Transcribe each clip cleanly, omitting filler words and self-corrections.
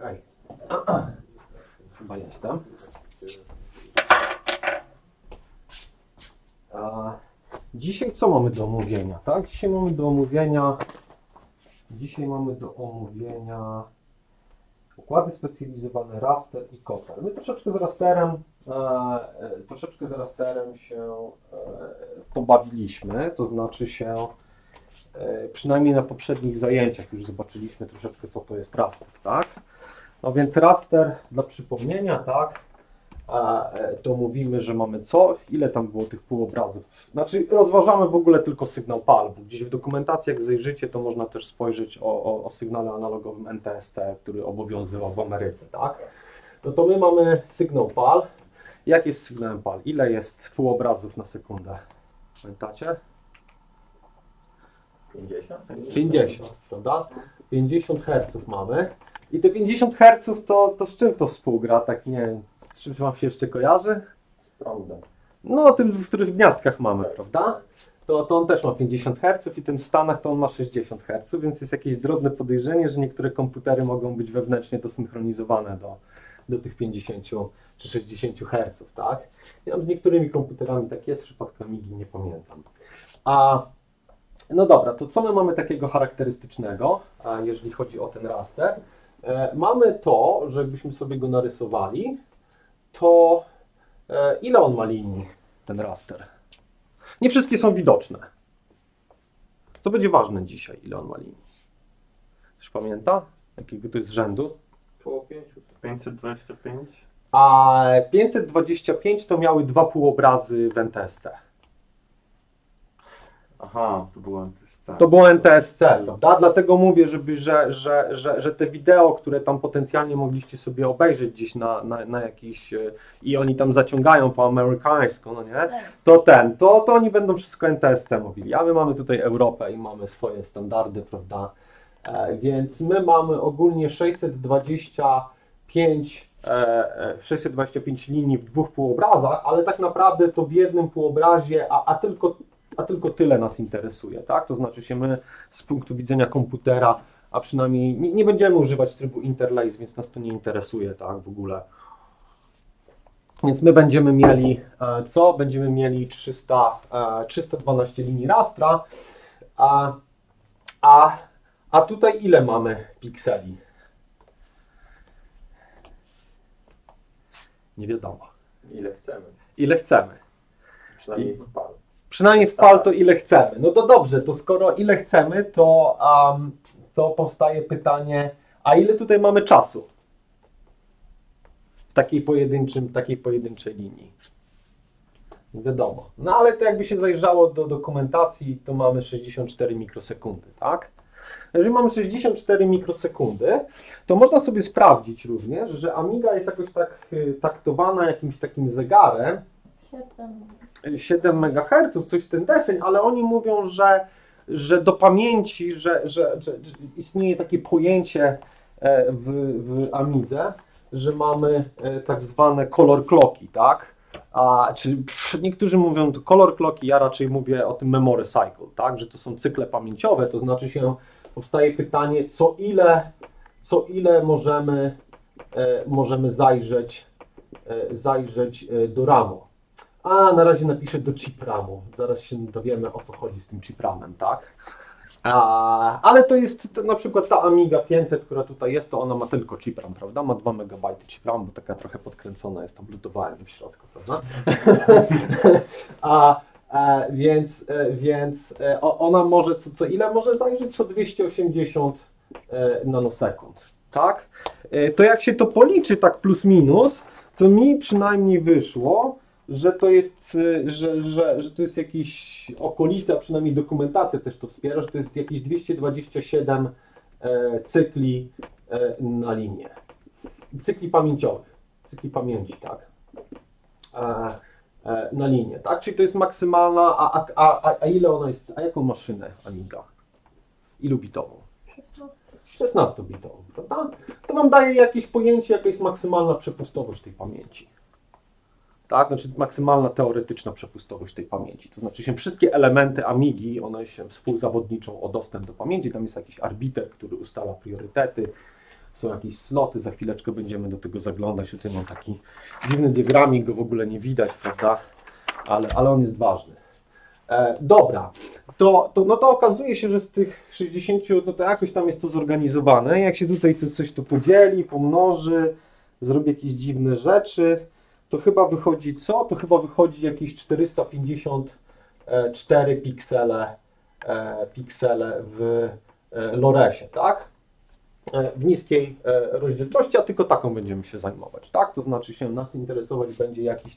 Okej. Chyba jestem. Dzisiaj co mamy do omówienia, tak? Dzisiaj mamy do omówienia układy specjalizowane, raster i Koper. My troszeczkę z rasterem się pobawiliśmy, to znaczy się przynajmniej na poprzednich zajęciach już zobaczyliśmy troszeczkę, co to jest raster, tak? No więc raster, dla przypomnienia, tak, to mówimy, że mamy ile tam było tych półobrazów. Znaczy rozważamy w ogóle tylko sygnał PAL, bo gdzieś w dokumentacji, jak zajrzycie, to można też spojrzeć o sygnale analogowym NTSC, który obowiązywał w Ameryce, tak? No to my mamy sygnał PAL. Jak jest sygnałem PAL? Ile jest półobrazów na sekundę? Pamiętacie? 50, prawda? 50 Hz mamy. I te 50 Hz to z czym to współgra? Tak nie wiem, z czym wam się jeszcze kojarzy? Z prądem. No, tym, w których gniazdkach mamy, prawda? To on też ma 50 Hz i ten w Stanach to on ma 60 Hz, więc jest jakieś drobne podejrzenie, że niektóre komputery mogą być wewnętrznie dosynchronizowane do tych 50 czy 60 Hz, tak? Ja z niektórymi komputerami tak jest, w przypadku Amigi nie pamiętam. No dobra, to co my mamy takiego charakterystycznego, jeżeli chodzi o ten raster? Mamy to, że jakbyśmy sobie go narysowali, to ile on ma linii, ten raster? Nie wszystkie są widoczne. To będzie ważne dzisiaj, ile on ma linii. Ktoś pamięta, jakiego to jest rzędu? Około 525. A 525 to miały dwa półobrazy w NTSC. Aha, to było NTSC. To było NTSC, prawda? Dlatego mówię, że te wideo, które tam potencjalnie mogliście sobie obejrzeć gdzieś na jakiś i oni tam zaciągają po amerykańsku, no nie? To oni będą wszystko NTSC mówili, a my mamy tutaj Europę i mamy swoje standardy, prawda? Więc my mamy ogólnie 625 linii w dwóch półobrazach, ale tak naprawdę to w jednym półobrazie, a tylko tyle nas interesuje, tak? To znaczy się my z punktu widzenia komputera, a przynajmniej nie będziemy używać trybu interlace, więc nas to nie interesuje, tak? W ogóle. Więc my będziemy mieli co? Będziemy mieli 312 linii rastra, a tutaj ile mamy pikseli? Nie wiadomo. Ile chcemy. Ile chcemy. Przynajmniej w PAL. Przynajmniej w PAL to ile chcemy. No to dobrze, to skoro ile chcemy, to powstaje pytanie, a ile tutaj mamy czasu w takiej pojedynczej linii? Nie wiadomo. No ale to jakby się zajrzało do dokumentacji, to mamy 64 mikrosekundy, tak? Jeżeli mamy 64 mikrosekundy, to można sobie sprawdzić również, że Amiga jest jakoś tak taktowana jakimś takim zegarem, 7 MHz, coś w ten deseń, ale oni mówią, że do pamięci, że istnieje takie pojęcie w Amidze, że mamy tak zwane color clocki, tak? Niektórzy mówią to color clocki, ja raczej mówię o tym memory cycle, tak? Że to są cykle pamięciowe, to znaczy się powstaje pytanie, co ile możemy zajrzeć do RAMu. A na razie napiszę do chip RAMu. Zaraz się dowiemy, o co chodzi z tym chip RAMem, tak? Ale to jest na przykład ta Amiga 500, która tutaj jest, to ona ma tylko chip RAM, prawda? Ma 2 MB chip RAM, bo taka trochę podkręcona jest tam bluetoothowałem w środku, prawda? Więc ona może co ile może zajrzeć? Co 280 nanosekund, tak? To jak się to policzy tak plus minus, to mi przynajmniej wyszło, że to jest, że to jest jakieś okolica, przynajmniej dokumentacja też to wspiera, że to jest jakieś 227 cykli na linię. Cykli pamięciowych, cykli pamięci, tak? Na linię, tak? Czyli to jest maksymalna, a ile ona jest, a jaką maszynę Amiga? Ilu bitową? 16-bitową, prawda? To wam daje jakieś pojęcie, jaka jest maksymalna przepustowość tej pamięci. Tak, znaczy maksymalna teoretyczna przepustowość tej pamięci. To znaczy się wszystkie elementy Amigi, one się współzawodniczą o dostęp do pamięci. Tam jest jakiś arbiter, który ustala priorytety. są jakieś sloty, za chwileczkę będziemy do tego zaglądać. Tutaj mam taki dziwny diagramik, go w ogóle nie widać, prawda? Ale on jest ważny. Dobra, no to okazuje się, że z tych 60, no to jakoś tam jest to zorganizowane. Jak się tutaj to coś tu podzieli, pomnoży, zrobi jakieś dziwne rzeczy, to chyba wychodzi co? To chyba wychodzi jakieś 454 piksele w Loresie, tak? W niskiej rozdzielczości, a tylko taką będziemy się zajmować, tak? To znaczy się nas interesować będzie jakiś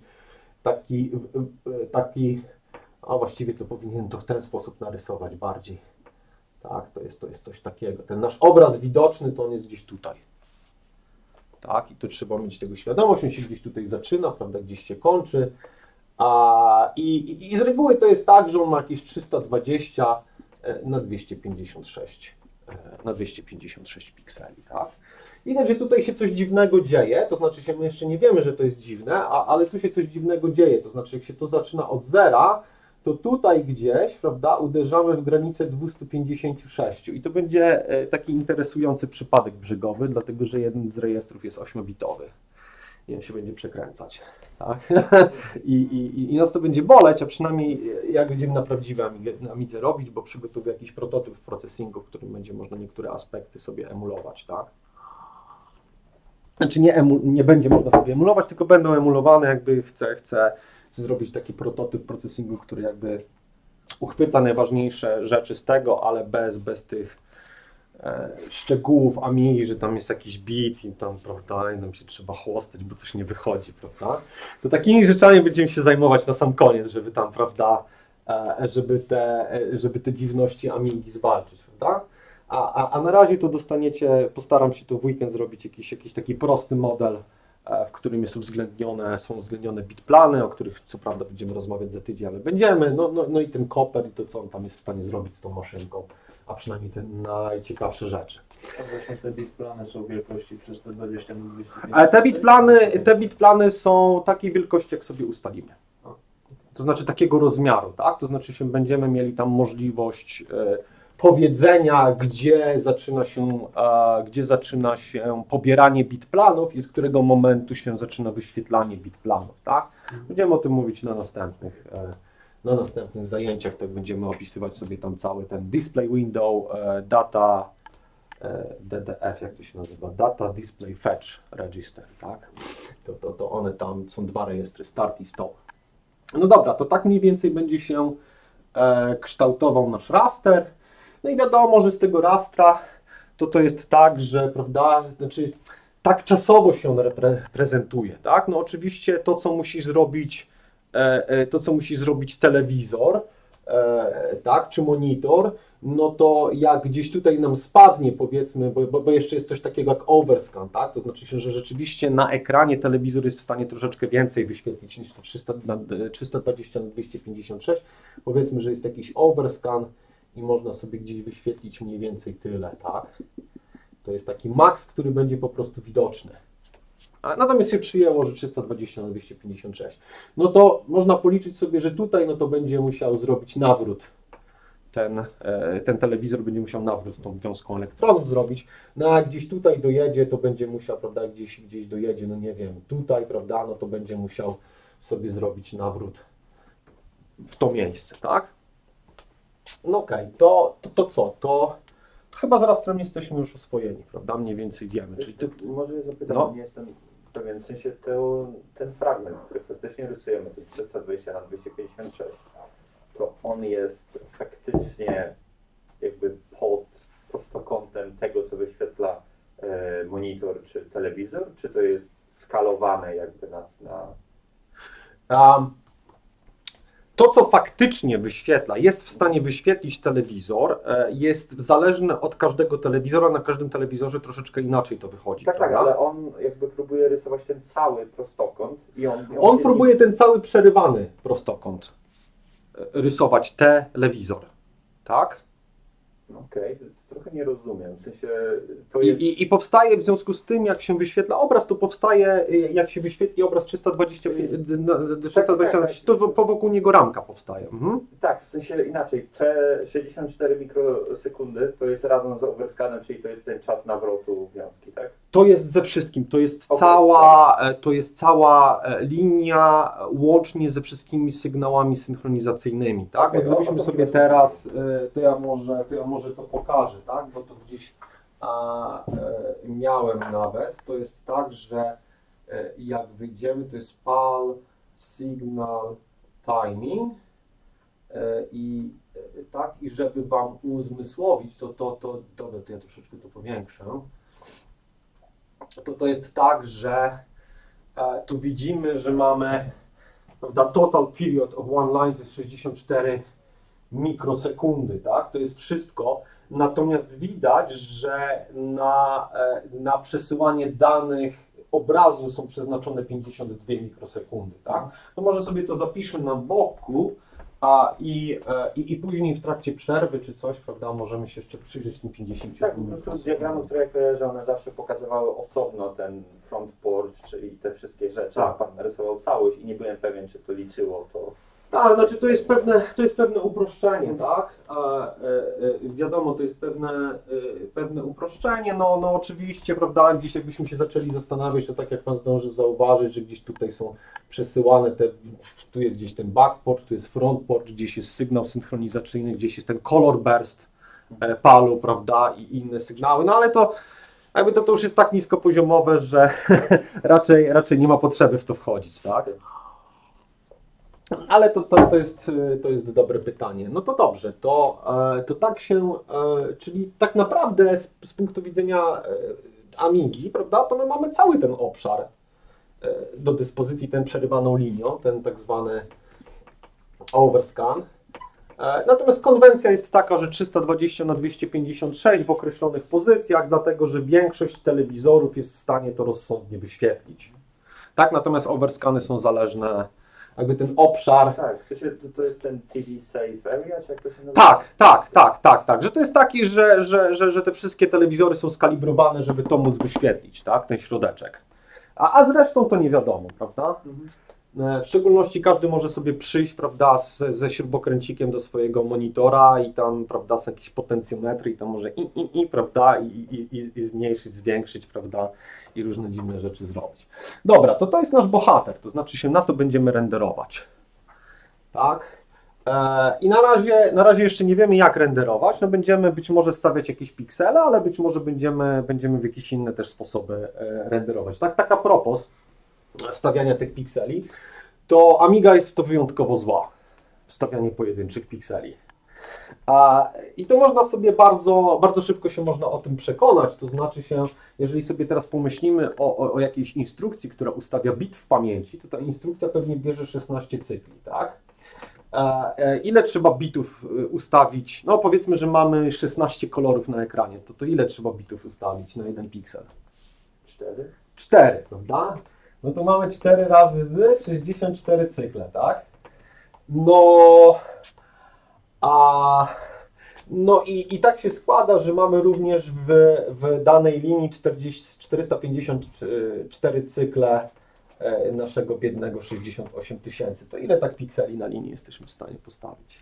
taki, a właściwie to powinienem to w ten sposób narysować bardziej. Tak, to jest coś takiego. Ten nasz obraz widoczny, to on jest gdzieś tutaj. Tak, i to trzeba mieć tego świadomość, on się gdzieś tutaj zaczyna, prawda, gdzieś się kończy. I z reguły to jest tak, że on ma jakieś 320 na 256 pikseli, tak? Widać, że tutaj się coś dziwnego dzieje, to znaczy się my jeszcze nie wiemy, że to jest dziwne, ale tu się coś dziwnego dzieje, to znaczy jak się to zaczyna od zera, to tutaj gdzieś, prawda, uderzamy w granicę 256 i to będzie taki interesujący przypadek brzygowy, dlatego że jeden z rejestrów jest 8-bitowy i on się będzie przekręcać, tak? I nas to będzie boleć, a przynajmniej jak będziemy na prawdziwej Amidze robić, bo przygotowuję jakiś prototyp processingu, w którym będzie można niektóre aspekty sobie emulować, tak? Znaczy nie będzie można sobie emulować, tylko będą emulowane, jakby chcę zrobić taki prototyp processingu, który jakby uchwyca najważniejsze rzeczy z tego, ale bez tych szczegółów Amigi, że tam jest jakiś bit i tam, prawda, i nam się trzeba chłostać, bo coś nie wychodzi, prawda. To takimi rzeczami będziemy się zajmować na sam koniec, żeby tam, prawda, żeby te dziwności Amigi zwalczyć, prawda. A na razie to dostaniecie, postaram się to w weekend zrobić jakiś taki prosty model, w którym są uwzględnione bitplany, o których co prawda będziemy rozmawiać za tydzień, ale będziemy, no i ten koper i to, co on tam jest w stanie zrobić z tą maszynką, a przynajmniej te najciekawsze rzeczy. A właśnie te bitplany są wielkości 320 na 250. Ale te bitplany są takiej wielkości, jak sobie ustalimy. To znaczy takiego rozmiaru, tak? To znaczy się będziemy mieli tam możliwość powiedzenia, gdzie zaczyna się pobieranie bitplanów i od którego momentu się zaczyna wyświetlanie bitplanów, tak? Będziemy o tym mówić na następnych zajęciach, tak będziemy opisywać sobie tam cały ten display window, data, DDF, jak to się nazywa, Data Display Fetch Register, tak? To one tam są dwa rejestry, start i stop. No dobra, to tak mniej więcej będzie się kształtował nasz raster. No i wiadomo, że z tego rastra to jest tak, że, prawda, znaczy tak czasowo się on prezentuje, tak? No oczywiście to, co musi zrobić telewizor, tak, czy monitor, no to jak gdzieś tutaj nam spadnie, powiedzmy, bo jeszcze jest coś takiego jak overscan, tak? To znaczy się, że rzeczywiście na ekranie telewizor jest w stanie troszeczkę więcej wyświetlić niż to 320 na 256. Powiedzmy, że jest jakiś overscan i można sobie gdzieś wyświetlić mniej więcej tyle, tak? To jest taki maks, który będzie po prostu widoczny. A natomiast się przyjęło, że 320 na 256. No to można policzyć sobie, że tutaj no to będzie musiał zrobić nawrót. Ten telewizor będzie musiał nawrót tą wiązką elektronów zrobić. No a gdzieś tutaj dojedzie, to będzie musiał, prawda, gdzieś dojedzie, no nie wiem, tutaj, prawda, no to będzie musiał sobie zrobić nawrót w to miejsce, tak? No okej, to co? To chyba z rastrem jesteśmy już oswojeni, prawda? Mniej więcej wiemy. Czyli Może zapytam, No. nie jestem pewien, w sensie ten fragment, który faktycznie rysujemy, to jest 320 na 256, to on jest faktycznie jakby pod prostokątem tego, co wyświetla monitor czy telewizor, czy to jest skalowane jakby na... To, co faktycznie wyświetla, jest w stanie wyświetlić telewizor, jest zależne od każdego telewizora. Na każdym telewizorze troszeczkę inaczej to wychodzi. Tak, prawda? ale on jakby próbuje rysować ten cały prostokąt i On próbuje ten cały przerywany prostokąt rysować telewizor. Tak? Okej, trochę nie rozumiem. W sensie to jest... I powstaje w związku z tym, jak się wyświetla obraz, to powstaje, jak się wyświetli obraz 325, to wokół niego ramka powstaje. Tak, w sensie inaczej. Te 64 mikrosekundy to jest razem z overscanem, czyli to jest ten czas nawrotu wiązki, tak? To jest ze wszystkim, to jest cała linia łącznie ze wszystkimi sygnałami synchronizacyjnymi, tak? Okay, Gdybyśmy sobie teraz, to ja może to pokażę, tak? Bo to gdzieś miałem nawet, to jest tak, że jak wyjdziemy, to jest PAL Signal Timing i tak, i żeby Wam uzmysłowić, to ja troszeczkę to powiększę. To jest tak, że tu widzimy, że mamy, prawda, total period of one line to jest 64 mikrosekundy, tak? To jest wszystko. Natomiast widać, że na przesyłanie danych obrazu są przeznaczone 52 mikrosekundy, tak? To może sobie to zapiszmy na boku, i później w trakcie przerwy czy coś, prawda, możemy się jeszcze przyjrzeć tym 50 Tak, po prostu z diagramu, które ja kojarzę, one zawsze pokazywały osobno ten front port, czyli te wszystkie rzeczy. Tak. Pan narysował całość i nie byłem pewien, czy to liczyło to. Tak, znaczy to jest pewne uproszczenie, tak? Wiadomo, to jest pewne uproszczenie, no oczywiście, prawda, gdzieś jakbyśmy się zaczęli zastanawiać, to tak jak Pan zdążył zauważyć, że gdzieś tutaj są przesyłane tu jest gdzieś ten backport, tu jest frontport, gdzieś jest sygnał synchronizacyjny, gdzieś jest ten color burst PAL-u, prawda, i inne sygnały, no ale to jakby to już jest tak niskopoziomowe, że raczej nie ma potrzeby w to wchodzić, tak? Ale to jest dobre pytanie. No to dobrze, to tak się, czyli tak naprawdę z punktu widzenia Amigi, prawda, to my mamy cały ten obszar do dyspozycji, tę przerywaną linią, ten tak zwany overscan. Natomiast konwencja jest taka, że 320×256 w określonych pozycjach, dlatego że większość telewizorów jest w stanie to rozsądnie wyświetlić. Tak, natomiast overscany są zależne, jakby ten obszar. Tak, to jest ten TV Safe Area, czy jak to się nazywa? Tak, że to jest taki, że te wszystkie telewizory są skalibrowane, żeby to móc wyświetlić, tak, ten środeczek. A zresztą to nie wiadomo, prawda? W szczególności każdy może sobie przyjść, prawda, ze śrubokręcikiem do swojego monitora i tam, prawda, są jakieś potencjometry i tam może prawda, i zmniejszyć, zwiększyć, prawda, i różne dziwne rzeczy zrobić. Dobra, to jest nasz bohater, to znaczy się na to będziemy renderować. Tak? I na razie jeszcze nie wiemy, jak renderować. No będziemy być może stawiać jakieś piksele, ale być może będziemy w jakieś inne też sposoby renderować. Tak a propos stawiania tych pikseli, to Amiga jest w to wyjątkowo zła, wstawianie pojedynczych pikseli. I to można sobie bardzo szybko się można o tym przekonać, to znaczy się, jeżeli sobie teraz pomyślimy o jakiejś instrukcji, która ustawia bit w pamięci, to ta instrukcja pewnie bierze 16 cykli, tak? Ile trzeba bitów ustawić? No powiedzmy, że mamy 16 kolorów na ekranie, to ile trzeba bitów ustawić na jeden piksel? 4. 4, prawda? No to mamy 4 razy z 64 cykle, tak? No i tak się składa, że mamy również w danej linii 454 cykle naszego biednego 68 000. To ile tak pikseli na linii jesteśmy w stanie postawić?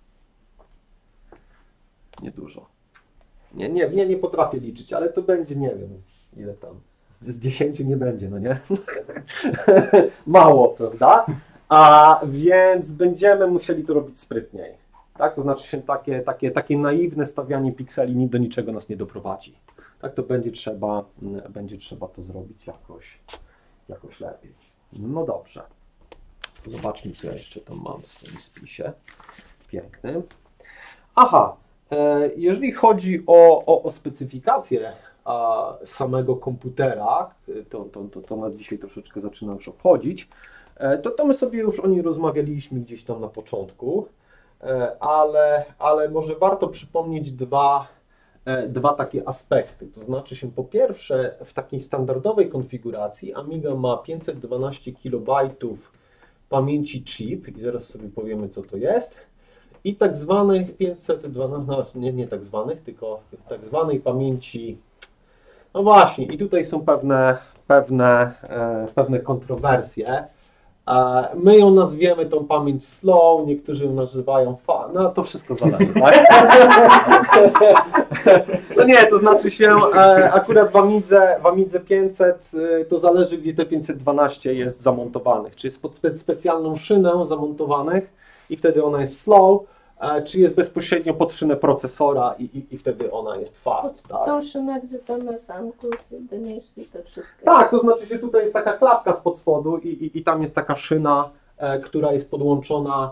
Niedużo. Nie potrafię liczyć, ale to będzie, nie wiem, ile tam. Z 10 nie będzie, no nie? Mało, prawda? A więc będziemy musieli to robić sprytniej. Tak? To znaczy się takie naiwne stawianie pikseli do niczego nas nie doprowadzi. Tak, to będzie trzeba to zrobić jakoś lepiej. No dobrze. Zobaczmy, co ja jeszcze tam mam w swoim spisie. Pięknym. Aha, jeżeli chodzi o specyfikację samego komputera, to nas dzisiaj troszeczkę zaczyna już obchodzić, to my sobie już o niej rozmawialiśmy gdzieś tam na początku, ale może warto przypomnieć dwa takie aspekty. To znaczy się po pierwsze, w takiej standardowej konfiguracji Amiga ma 512 KB pamięci chip i zaraz sobie powiemy, co to jest. i tak zwanych 512, no nie tak zwanych, tylko tak zwanej pamięci. No właśnie, i tutaj są pewne kontrowersje. My ją nazwiemy tą pamięć slow, niektórzy ją nazywają no to wszystko zależy, tak? No nie, to znaczy się akurat w Amidze 500 to zależy, gdzie te 512 jest zamontowanych. Czy jest pod specjalną szynę zamontowanych i wtedy ona jest slow, czy jest bezpośrednio pod szynę procesora i wtedy ona jest fast. Pod tą szynę, gdzie tam jest Ankus, Denise i to wszystko. Tak, to znaczy się tutaj jest taka klapka spod spodu i tam jest taka szyna, która jest podłączona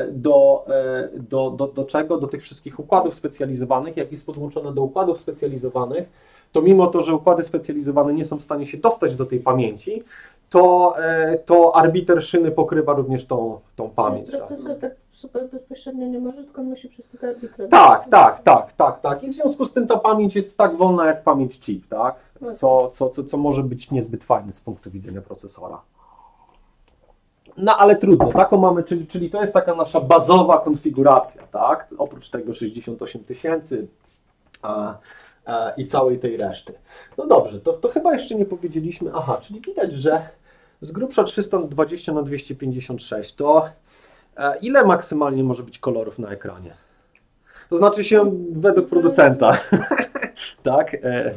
do czego? Do tych wszystkich układów specjalizowanych. Jak jest podłączona do układów specjalizowanych, to mimo to, że układy specjalizowane nie są w stanie się dostać do tej pamięci, to arbiter szyny pokrywa również tą pamięć. Procesor tak super bezpośrednio nie może, tylko on musi przez tego arbitra. Tak. I w związku z tym ta pamięć jest tak wolna jak pamięć chip, tak? Co może być niezbyt fajne z punktu widzenia procesora. No ale trudno, taką mamy, czyli to jest taka nasza bazowa konfiguracja, tak? Oprócz tego 68 000 i całej tej reszty. No dobrze, to chyba jeszcze nie powiedzieliśmy, czyli widać, że z grubsza 320 na 256 to ile maksymalnie może być kolorów na ekranie? To znaczy się według producenta, tak?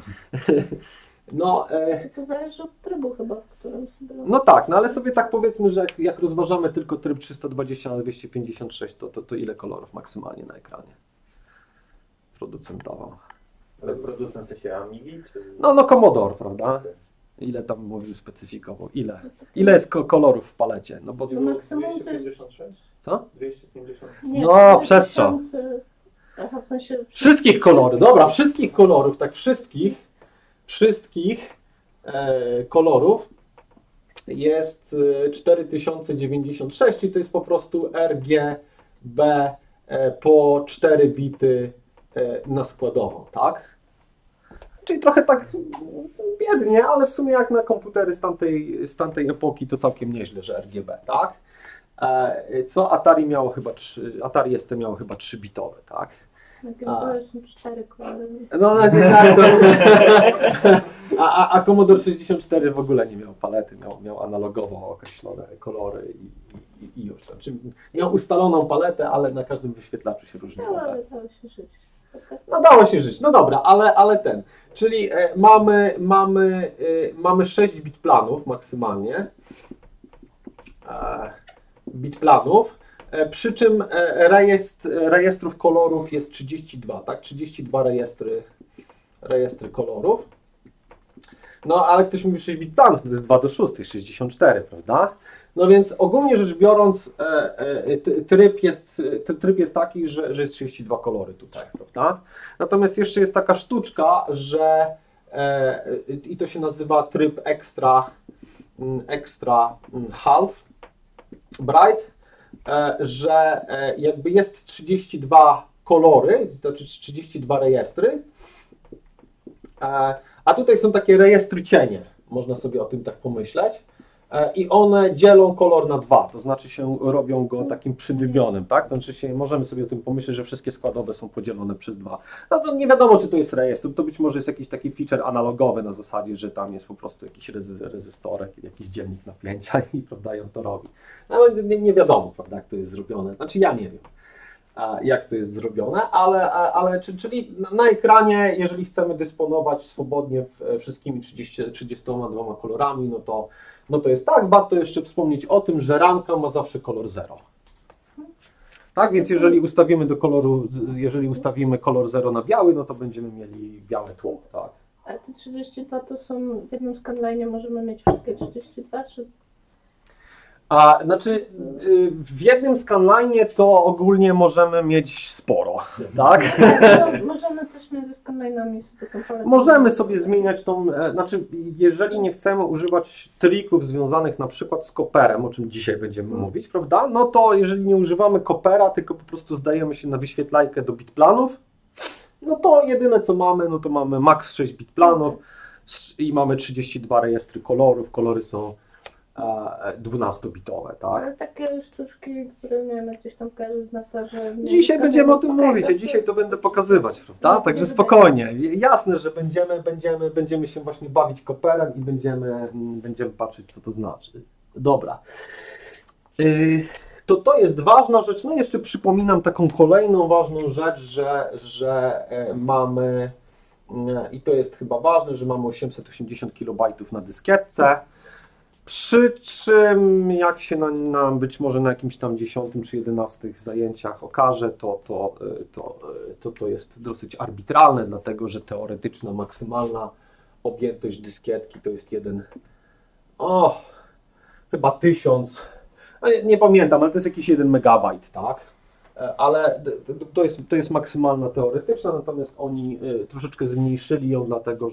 To zależy od trybu chyba, w którym sobie... No tak, no ale sobie tak powiedzmy, że jak rozważamy tylko tryb 320 na 256, to ile kolorów maksymalnie na ekranie producent dawał? Ale producent to się Amigi? Czy... No Commodore, prawda? Ile tam mówił, specyfikował? Ile jest kolorów w palecie? No bo... No maksimum to jest... 256? Co? 250. Nie, No, przestrzał. Aha, w sensie... Wszystkich kolorów, dobra, wszystkich kolorów, tak wszystkich kolorów jest 4096 i to jest po prostu RGB po 4 bity na składową, tak? Czyli trochę tak biednie, ale w sumie jak na komputery z tamtej epoki to całkiem nieźle, że RGB, tak? Co Atari miało chyba Atari ST miało chyba 3-bitowe, tak? To są 4 kolory. No tak. A Commodore 64 w ogóle nie miał palety, miał analogowo określone kolory i już. Znaczy, miał ustaloną paletę, ale na każdym wyświetlaczu się różniło. No, ale dało się żyć. No dało się żyć, no dobra, ale czyli mamy 6 bit planów maksymalnie. Bit planów. Przy czym rejestrów kolorów jest 32, tak? 32 rejestry kolorów. No ale ktoś mówi 6 bit planów, to jest 2 do 6, 64, prawda? No więc ogólnie rzecz biorąc tryb jest taki, że jest 32 kolory tutaj, prawda? Natomiast jeszcze jest taka sztuczka, że i to się nazywa tryb extra half bright, że jakby jest 32 kolory, znaczy 32 rejestry, a tutaj są takie rejestry cienie, można sobie o tym tak pomyśleć, i one dzielą kolor na 2, to znaczy się robią go takim przydybionym, tak? To znaczy się możemy sobie o tym pomyśleć, że wszystkie składowe są podzielone przez 2. No to nie wiadomo, czy to jest rejestr, to być może jest jakiś taki feature analogowy na zasadzie, że tam jest po prostu jakiś rezystorek, jakiś dziennik napięcia i prawda, i on to robi. Ale nie wiadomo, prawda, jak to jest zrobione. Znaczy ja nie wiem, jak to jest zrobione, czyli na ekranie, jeżeli chcemy dysponować swobodnie wszystkimi 32 kolorami, no to jest tak. Warto jeszcze wspomnieć o tym, że ramka ma zawsze kolor 0. Tak, więc jeżeli ustawimy kolor 0 na biały, no to będziemy mieli białe tło, tak. A te 32 to są w jednym scanline możemy mieć wszystkie 32, czy... Znaczy w jednym scanline to ogólnie możemy mieć sporo, tak? Możemy też między scanline'ami sobie tą paletę. Możemy sobie zmieniać znaczy jeżeli nie chcemy używać trików związanych na przykład z koperem, o czym dzisiaj będziemy mówić, prawda? No to jeżeli nie używamy kopera, tylko po prostu zdajemy się na wyświetlajkę do bitplanów, no to jedyne co mamy, no to mamy max 6 bitplanów i mamy 32 rejestry kolorów, kolory są 12-bitowe, tak? Ale takie sztuczki, które nie wiem, gdzieś tam każdy z nas, że... Dzisiaj będziemy o tym mówić, ja dzisiaj to będę pokazywać, prawda? Także spokojnie. Jasne, że będziemy się właśnie bawić koperem i będziemy patrzeć, co to znaczy. Dobra. To jest ważna rzecz. No jeszcze przypominam taką kolejną ważną rzecz, że mamy, i to jest chyba ważne, że mamy 880 KB na dyskietce. Przy czym, jak się być może na jakimś tam 10 czy 11 zajęciach okaże, to jest dosyć arbitralne, dlatego że teoretyczna maksymalna objętość dyskietki to jest chyba 1000, nie pamiętam, ale to jest jakiś 1 megabajt, tak? Ale to jest maksymalna teoretyczna, natomiast oni troszeczkę zmniejszyli ją dlatego,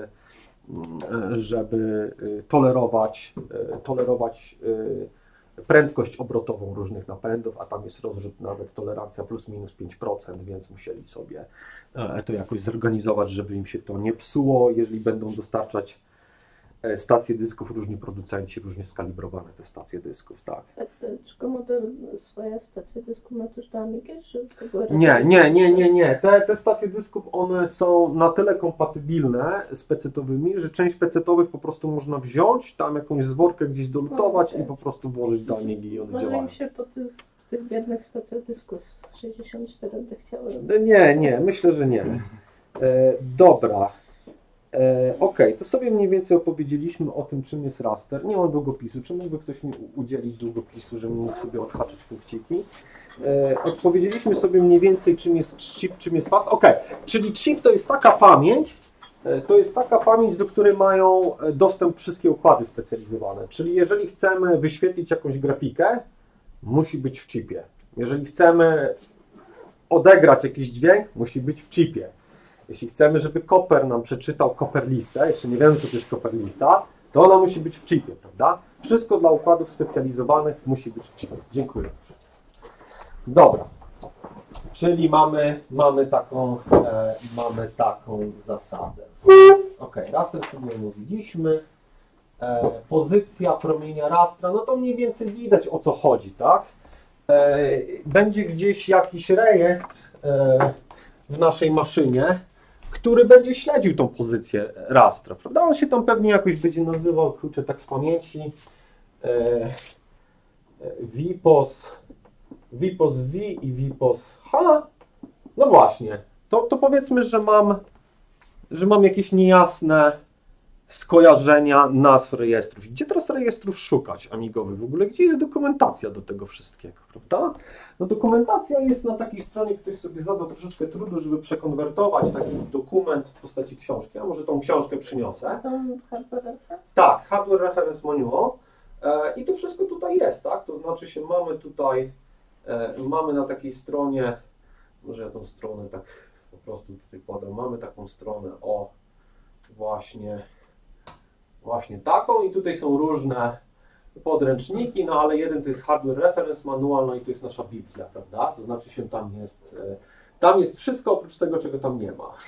żeby tolerować prędkość obrotową różnych napędów, a tam jest rozrzut nawet tolerancja plus minus 5%, więc musieli sobie to jakoś zorganizować, żeby im się to nie psuło, jeżeli będą dostarczać stacje dysków, różni producenci, różnie skalibrowane te stacje dysków, tak. Czy Commodore swoje stacje dysków ma też do Amigi, czy to były Nie. Te stacje dysków, one są na tyle kompatybilne z pecetowymi, że część pecetowych po prostu można wziąć, tam jakąś zworkę gdzieś dolutować i po prostu włożyć do Amigi i one Może działają. im się po tych biednych stacjach dysków z 64 chciało robić? Nie, myślę, że nie. Dobra. Ok, to sobie mniej więcej opowiedzieliśmy o tym, czym jest raster. Nie mam długopisu. Czy mógłby ktoś mi udzielić długopisu, żebym mógł sobie odhaczyć punkciki? Odpowiedzieliśmy sobie mniej więcej, czym jest chip, czym jest fax. Ok, czyli chip to jest taka pamięć, do której mają dostęp wszystkie układy specjalizowane. Czyli jeżeli chcemy wyświetlić jakąś grafikę, musi być w chipie. Jeżeli chcemy odegrać jakiś dźwięk, musi być w chipie. Jeśli chcemy, żeby Copper nam przeczytał Copper listę, jeszcze nie wiemy, co to jest Copper lista, to ona musi być w chipie, prawda? Wszystko dla układów specjalizowanych musi być w chipie. Dziękuję. Dobra. Czyli mamy taką zasadę. Ok, raster sobie omówiliśmy. Pozycja promienia rastra, no to mniej więcej widać, o co chodzi, tak? Będzie gdzieś jakiś rejestr w naszej maszynie, który będzie śledził tą pozycję rastra, prawda? On się tam pewnie jakoś będzie nazywał, kurczę, tak z pamięci, VPOS V i VPOS H. No właśnie, to powiedzmy, że mam jakieś niejasne skojarzenia nazw rejestrów. Gdzie teraz rejestrów szukać amigowych w ogóle? Gdzie jest dokumentacja do tego wszystkiego, prawda? No dokumentacja jest na takiej stronie, ktoś sobie zadał troszeczkę trudu, żeby przekonwertować taki dokument w postaci książki. A może tą książkę przyniosę? To hardware reference? Tak, Hardware Reference Manual. I to wszystko tutaj jest, tak? To znaczy się mamy na takiej stronie, może ja tą stronę tak po prostu tutaj kładę, mamy taką stronę właśnie taką i tutaj są różne podręczniki, no ale jeden to jest Hardware Reference Manual, no i to jest nasza Biblia, prawda? To znaczy się tam jest wszystko oprócz tego, czego tam nie ma.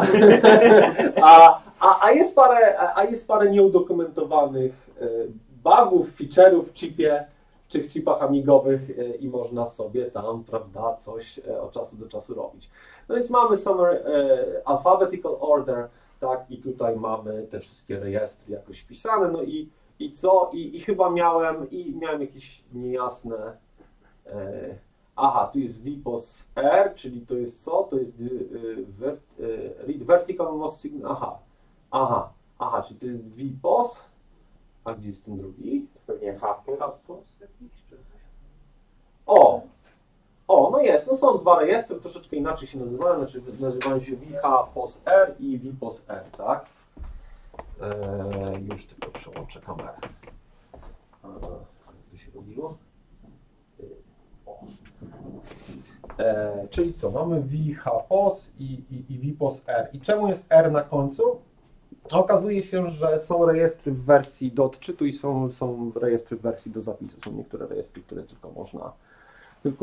A jest parę nieudokumentowanych bugów, feature'ów w chipie, czy w chipach amigowych i można sobie tam, prawda, coś od czasu do czasu robić. No więc mamy summary alphabetical order, tak, i tutaj mamy te wszystkie rejestry jakoś wpisane, no i co? I chyba miałem jakieś niejasne, tu jest VPOS R, czyli to jest co? To jest read vertical most signal, czyli to jest VPOS, a gdzie jest ten drugi? Pewnie HPOS jakiś, czy coś? No jest, no są dwa rejestry, troszeczkę inaczej się nazywają, znaczy nazywają się VHPOS R i VPOS R, tak? Już tylko przełączę kamerę. Co się robiło? Czyli co, mamy VHPOS i VPOS R. I czemu jest R na końcu? Okazuje się, że są rejestry w wersji do odczytu i są rejestry w wersji do zapisu. Są niektóre rejestry, które tylko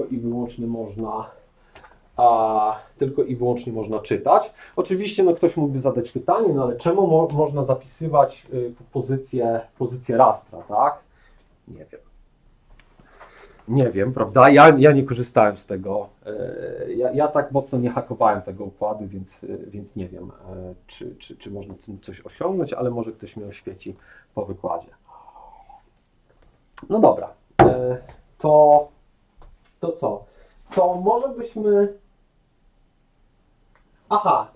i wyłącznie można czytać. Oczywiście no, ktoś mógłby zadać pytanie, no ale czemu można zapisywać pozycję rastra, tak? Nie wiem. Nie wiem, prawda? Ja nie korzystałem z tego. Ja tak mocno nie hakowałem tego układu, więc nie wiem, czy można tym coś osiągnąć, ale może ktoś mnie oświeci po wykładzie. No dobra, to co? To może byśmy... Aha,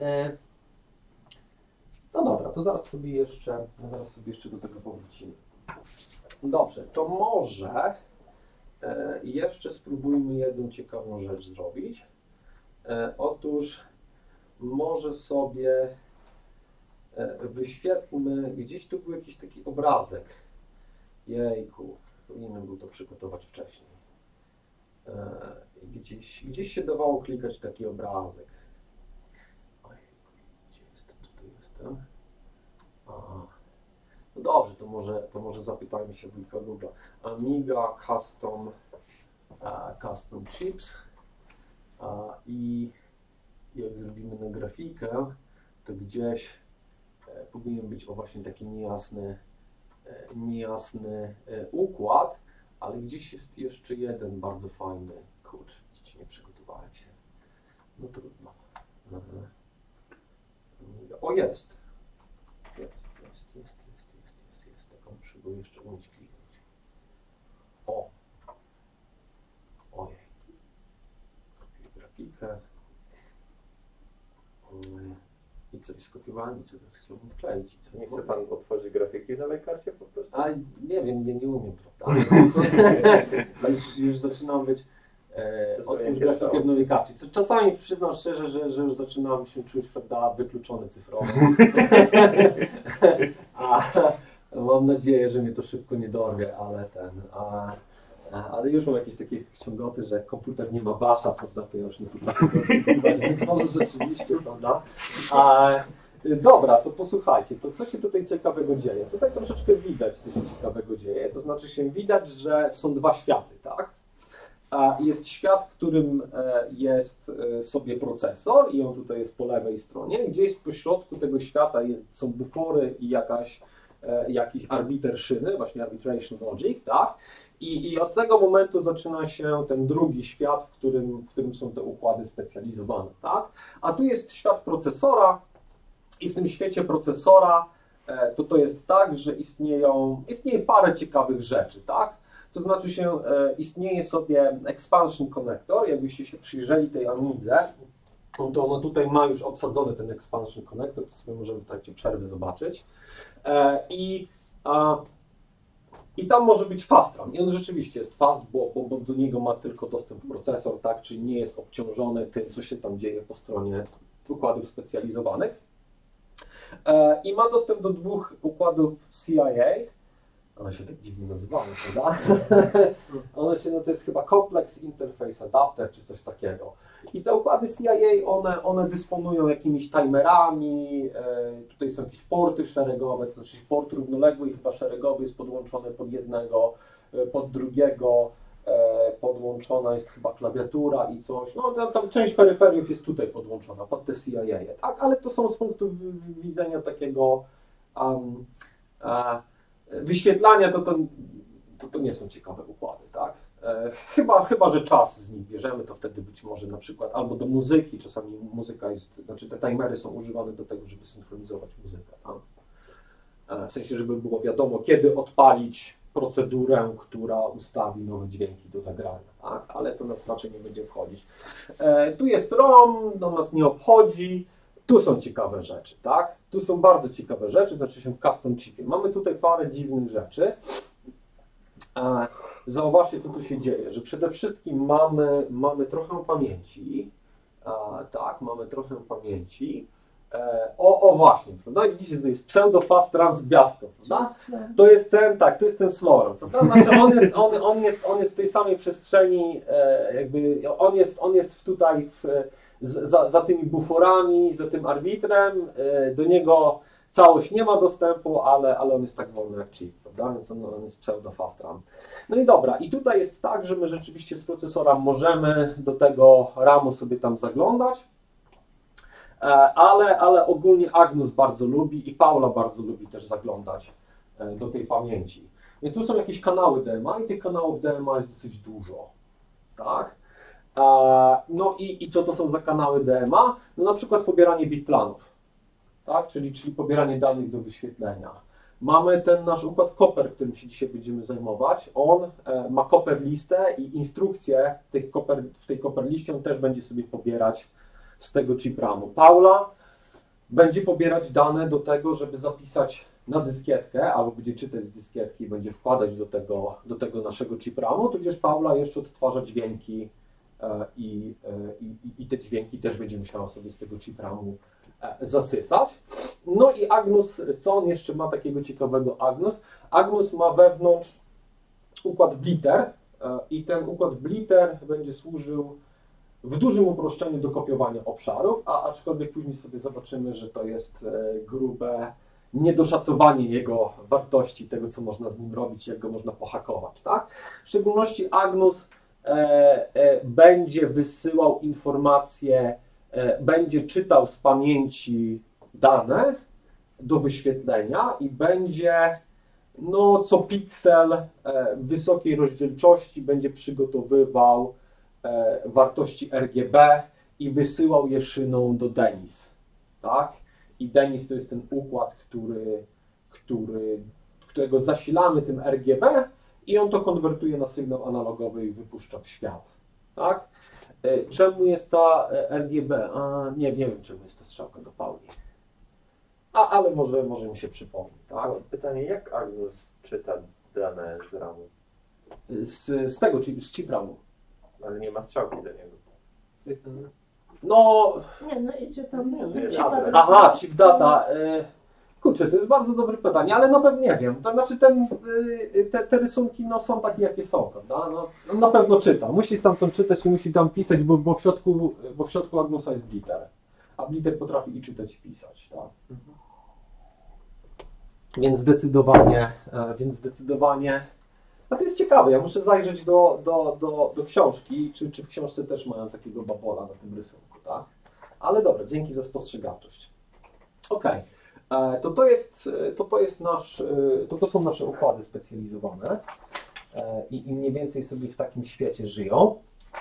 no dobra, to zaraz sobie jeszcze do tego powrócimy. Dobrze, to może jeszcze spróbujmy jedną ciekawą rzecz zrobić. Otóż może sobie wyświetlmy, gdzieś tu był jakiś taki obrazek. Jejku, powinienem był to przygotować wcześniej. Gdzieś się dawało klikać taki obrazek. Ojejku, gdzie jestem? Tutaj jestem. Aha. No dobrze, to może zapytajmy się wujka Google'a. Amiga Custom Chips i jak zrobimy na grafikę, to gdzieś powinien być właśnie taki niejasny układ, ale gdzieś jest jeszcze jeden bardzo fajny. Kurczę, widzicie, nie przygotowałem się. No trudno. O, jest. Jest. Tylko muszę go jeszcze umieć kliknąć. O! Ojej. Kopiuję grafikę. I co, i skopiowałem, i co teraz chciałbym wkleić. Co Nie chce pan otworzyć grafiki na nowej karcie po prostu? A nie wiem, nie umiem, prawda? już zaczynam być otwórz grafikę w nowej karcie. Czasami przyznam szczerze, że już zaczynam się czuć, prawda, wykluczony cyfrowo. A mam nadzieję, że mnie to szybko nie dorwie, ale już mam jakieś takie ciągoty, że komputer nie ma basza, prawda, to ja już nie potrafię go obsługiwać, więc może rzeczywiście, prawda. Dobra, to posłuchajcie, to co się tutaj ciekawego dzieje? Tutaj troszeczkę widać, co się ciekawego dzieje, to znaczy się widać, że są dwa światy, tak? Jest świat, w którym jest sobie procesor i on tutaj jest po lewej stronie. Gdzieś po środku tego świata są bufory i jakiś arbiter szyny, właśnie arbitration logic, tak? I od tego momentu zaczyna się ten drugi świat, w którym są te układy specjalizowane, tak? A tu jest świat procesora i w tym świecie procesora to jest tak, że istnieje parę ciekawych rzeczy, tak? To znaczy się, istnieje sobie expansion connector, jakbyście się przyjrzeli tej Amidze, to ono tutaj ma już obsadzony ten expansion connector, to sobie możemy w trakcie przerwy zobaczyć. I tam może być fast RAM. I on rzeczywiście jest fast, bo do niego ma tylko dostęp procesor, tak? Czyli nie jest obciążony tym, co się tam dzieje po stronie układów specjalizowanych. I ma dostęp do dwóch układów CIA. One się tak dziwnie nazywają, prawda? To jest chyba Complex Interface Adapter, czy coś takiego. I te układy CIA, one dysponują jakimiś timerami, tutaj są jakieś porty szeregowe, to znaczy port równoległy i chyba szeregowy jest podłączony pod jednego, pod drugiego, podłączona jest chyba klawiatura i coś. No tam część peryferiów jest tutaj podłączona, pod te CIA, tak? Ale to są z punktu widzenia takiego wyświetlania, to nie są ciekawe układy, tak? Chyba, że czas z nich bierzemy, to wtedy być może na przykład albo do muzyki, czasami muzyka jest, znaczy te timery są używane do tego, żeby synchronizować muzykę, tak? W sensie, żeby było wiadomo, kiedy odpalić procedurę, która ustawi nowe dźwięki do zagrania, tak? Ale to nas raczej nie będzie wchodzić. Tu jest ROM, to nas nie obchodzi, tu są ciekawe rzeczy, tak? Tu są bardzo ciekawe rzeczy, znaczy się w custom chipie. Mamy tutaj parę dziwnych rzeczy. Zauważcie, co tu się dzieje, że przede wszystkim mamy trochę pamięci, tak, mamy trochę pamięci. Właśnie, prawda? Widzicie, to jest pseudo fast RAM z gwiazdką, prawda? To jest ten Sloran, prawda? Znaczy on jest w tej samej przestrzeni, jakby on jest tutaj za tymi buforami, za tym arbitrem, do niego całość nie ma dostępu, ale on jest tak wolny jak chip, prawda? Więc on jest pseudo fast RAM. No i dobra, i tutaj jest tak, że my rzeczywiście z procesora możemy do tego RAMu sobie tam zaglądać, ale ogólnie Agnus bardzo lubi i Paula bardzo lubi też zaglądać do tej pamięci. Więc tu są jakieś kanały DMA i tych kanałów DMA jest dosyć dużo. Tak? No i co to są za kanały DMA? No na przykład pobieranie bitplanów, tak? Czyli pobieranie danych do wyświetlenia. Mamy ten nasz układ Copper, którym się dzisiaj będziemy zajmować. On ma Copper listę i instrukcje w tej Copper liście on też będzie sobie pobierać z tego chip-ramu. Paula będzie pobierać dane do tego, żeby zapisać na dyskietkę, albo będzie czytać z dyskietki i będzie wkładać do tego naszego chip-ramu, tudzież Paula jeszcze odtwarza dźwięki i te dźwięki też będzie musiała sobie z tego chip-ramu zasysać. No i Agnus, co on jeszcze ma takiego ciekawego Agnus? Agnus ma wewnątrz układ Blitter i ten układ Blitter będzie służył w dużym uproszczeniu do kopiowania obszarów, aczkolwiek później sobie zobaczymy, że to jest grube niedoszacowanie jego wartości, tego co można z nim robić, jak go można pohakować. Tak? W szczególności Agnus będzie wysyłał informacje, będzie czytał z pamięci dane do wyświetlenia i będzie co piksel wysokiej rozdzielczości będzie przygotowywał wartości RGB i wysyłał je szyną do DENIS. Tak? I DENIS to jest ten układ, którego zasilamy tym RGB i on to konwertuje na sygnał analogowy i wypuszcza w świat. Tak? Czemu jest ta RGB? Nie wiem, czemu jest ta strzałka do Pauli. Ale może mi się przypomni. Tak? Pytanie, jak Agnus czyta dane z RAMu? Z chip-ramu. Ale nie ma strzałki do niego. Idzie tam. Aha, chip data. Kurczę, to jest bardzo dobre pytanie, ale na pewno nie wiem. To znaczy te rysunki są takie, jakie są, prawda? On na pewno czyta. Musi stamtąd czytać i musi tam pisać, bo w środku Agnusa jest Blitter. A Blitter potrafi i czytać, i pisać. Tak? Więc zdecydowanie. A to jest ciekawe, ja muszę zajrzeć do książki, czy w książce też mają takiego babola na tym rysunku, tak? Ale dobra, dzięki za spostrzegawczość. Okej. To są nasze układy specjalizowane i mniej więcej sobie w takim świecie żyją.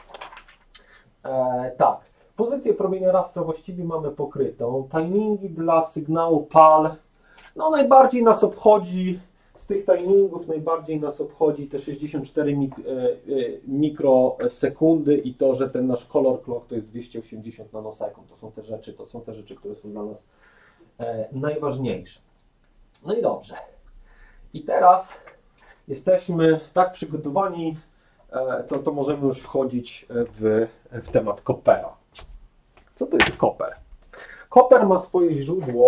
Tak, pozycję promienia rastra właściwie mamy pokrytą. Timingi dla sygnału PAL, najbardziej nas obchodzi, z tych timingów najbardziej nas obchodzi te 64 mikrosekundy i to, że ten nasz color clock to jest 280 nanosekund. To są te rzeczy, które są dla nas najważniejsze. No i dobrze. I teraz jesteśmy tak przygotowani, to możemy już wchodzić w temat Coppera. Co to jest Copper? Copper ma swoje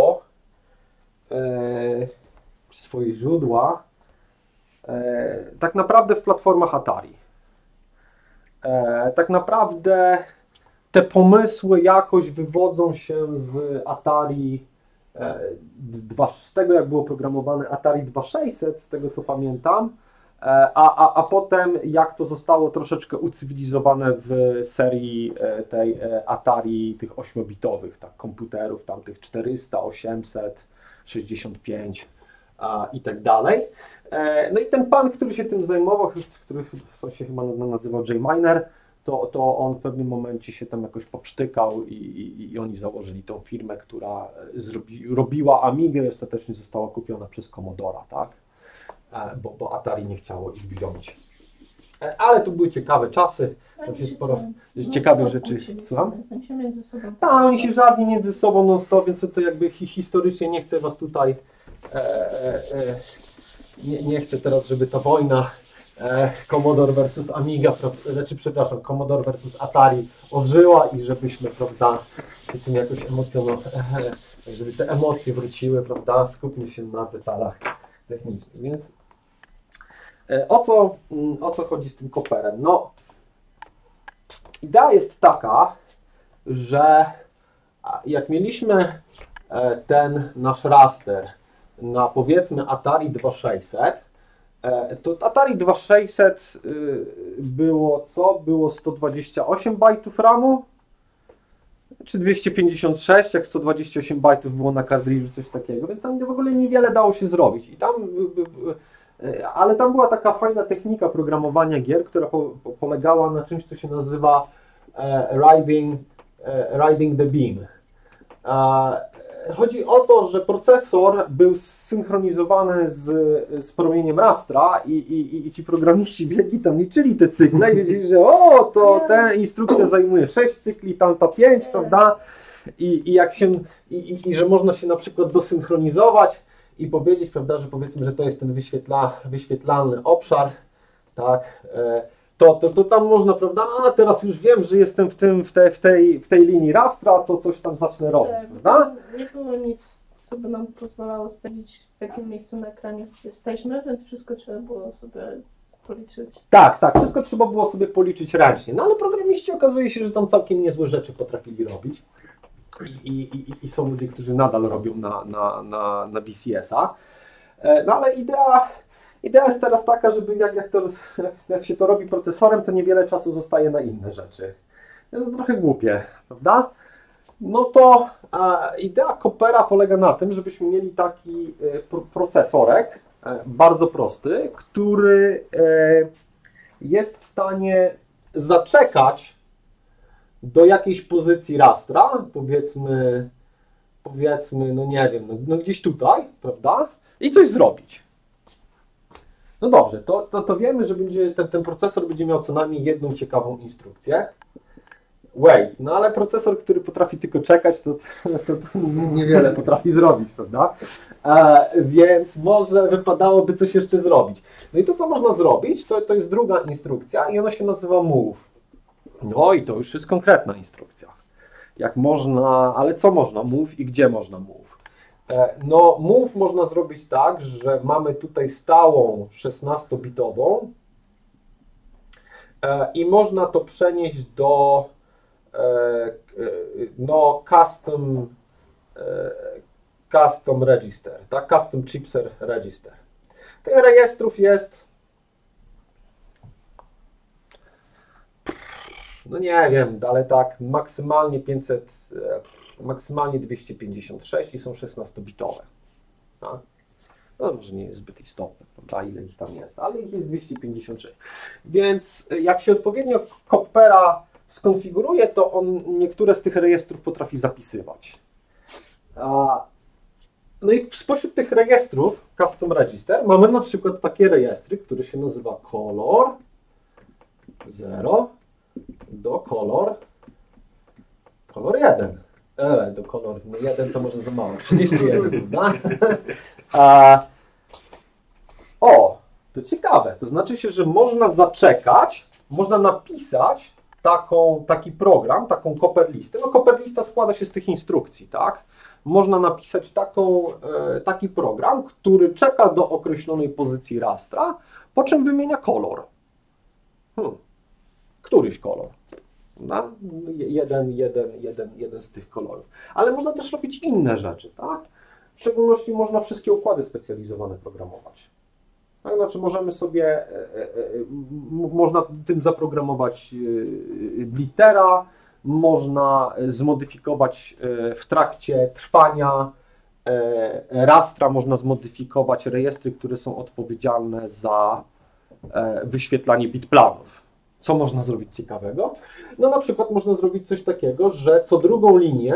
źródła tak naprawdę w platformach Atari. Tak naprawdę te pomysły jakoś wywodzą się z Atari, z tego jak było programowane Atari 2600, z tego co pamiętam, a potem jak to zostało troszeczkę ucywilizowane w serii tej Atari tych 8-bitowych tak, komputerów, tam tych 400, 800, 65 i tak dalej. No i ten pan, który się tym zajmował, który się chyba nazywał Jay Miner, to on w pewnym momencie się tam jakoś popsztykał i oni założyli tą firmę, która robiła Amigę i ostatecznie została kupiona przez Commodora, tak? Bo Atari nie chciało ich wziąć. Ale tu były ciekawe czasy, tam się sporo ciekawych rzeczy. Słucham? Oni się żadni między sobą non-stop, więc to jakby historycznie nie chcę was tutaj nie chcę teraz, żeby ta wojna Commodore versus Amiga, Commodore versus Atari ożyła i żebyśmy, prawda, tym jakoś żeby te emocje wróciły, prawda, skupmy się na detalach technicznych. Więc o co chodzi z tym Copperem? Idea jest taka, że jak mieliśmy ten nasz raster na powiedzmy Atari 2600, to Atari 2600 było co? Było 128 bajtów RAMu? Czy 256, jak 128 bajtów było na kartridżu, coś takiego, więc tam w ogóle niewiele dało się zrobić. I tam Ale tam była taka fajna technika programowania gier, która polegała na czymś, co się nazywa riding the beam. Chodzi o to, że procesor był zsynchronizowany z promieniem rastra i ci programiści biegli tam, liczyli te cykle i wiedzieli, że to ta instrukcja zajmuje 6 cykli, tamta 5, prawda? I że można się na przykład dosynchronizować i powiedzieć, prawda, że powiedzmy, że to jest ten wyświetlalny obszar, tak? To tam można, prawda, a teraz już wiem, że jestem w tej linii rastra, to coś tam zacznę robić, prawda? Nie było nic, co by nam pozwalało stwierdzić, w jakim miejscu na ekranie jesteśmy, więc wszystko trzeba było sobie policzyć. Tak, wszystko trzeba było sobie policzyć ręcznie, no ale programiści okazuje się, że tam całkiem niezłe rzeczy potrafili robić i są ludzie, którzy nadal robią na VCS-a, no ale idea jest teraz taka, żeby jak się to robi procesorem, to niewiele czasu zostaje na inne rzeczy. Jest to trochę głupie, prawda? No to idea Coopera polega na tym, żebyśmy mieli taki procesorek bardzo prosty, który jest w stanie zaczekać do jakiejś pozycji rastra, powiedzmy, no nie wiem, no gdzieś tutaj, prawda? I coś zrobić. No dobrze, to wiemy, że ten procesor będzie miał co najmniej jedną ciekawą instrukcję. Wait, no ale procesor, który potrafi tylko czekać, to niewiele potrafi zrobić, prawda? Więc może wypadałoby coś jeszcze zrobić. No i to, co można zrobić, to jest druga instrukcja i ona się nazywa move. No i to już jest konkretna instrukcja. Jak można, ale co można move i gdzie można move? No move można zrobić tak, że mamy tutaj stałą 16-bitową i można to przenieść do custom register, tak? Custom chipset register. Tych rejestrów jest, no nie wiem, ale tak maksymalnie 500, maksymalnie 256 i są 16-bitowe. Tak? No może nie jest zbyt istotne, prawda, ile ich tam jest, ale ich jest 256. Więc jak się odpowiednio Coopera skonfiguruje, to on niektóre z tych rejestrów potrafi zapisywać. No i spośród tych rejestrów Custom Register mamy na przykład takie rejestry, które się nazywa color 0 do color 1. Do color 1 to może za mało, 31, prawda? To ciekawe, to znaczy się, że można zaczekać, można napisać taki program, taką Cooper listę. No Cooper lista składa się z tych instrukcji, tak? Można napisać taki program, który czeka do określonej pozycji rastra, po czym wymienia kolor. Któryś kolor. No? Jeden z tych kolorów. Ale można też robić inne rzeczy, tak? W szczególności można wszystkie układy specjalizowane programować. Tak? Znaczy można tym zaprogramować blittera, można zmodyfikować w trakcie trwania rastra, można zmodyfikować rejestry, które są odpowiedzialne za wyświetlanie bitplanów. Co można zrobić ciekawego? No na przykład można zrobić coś takiego, że co drugą linię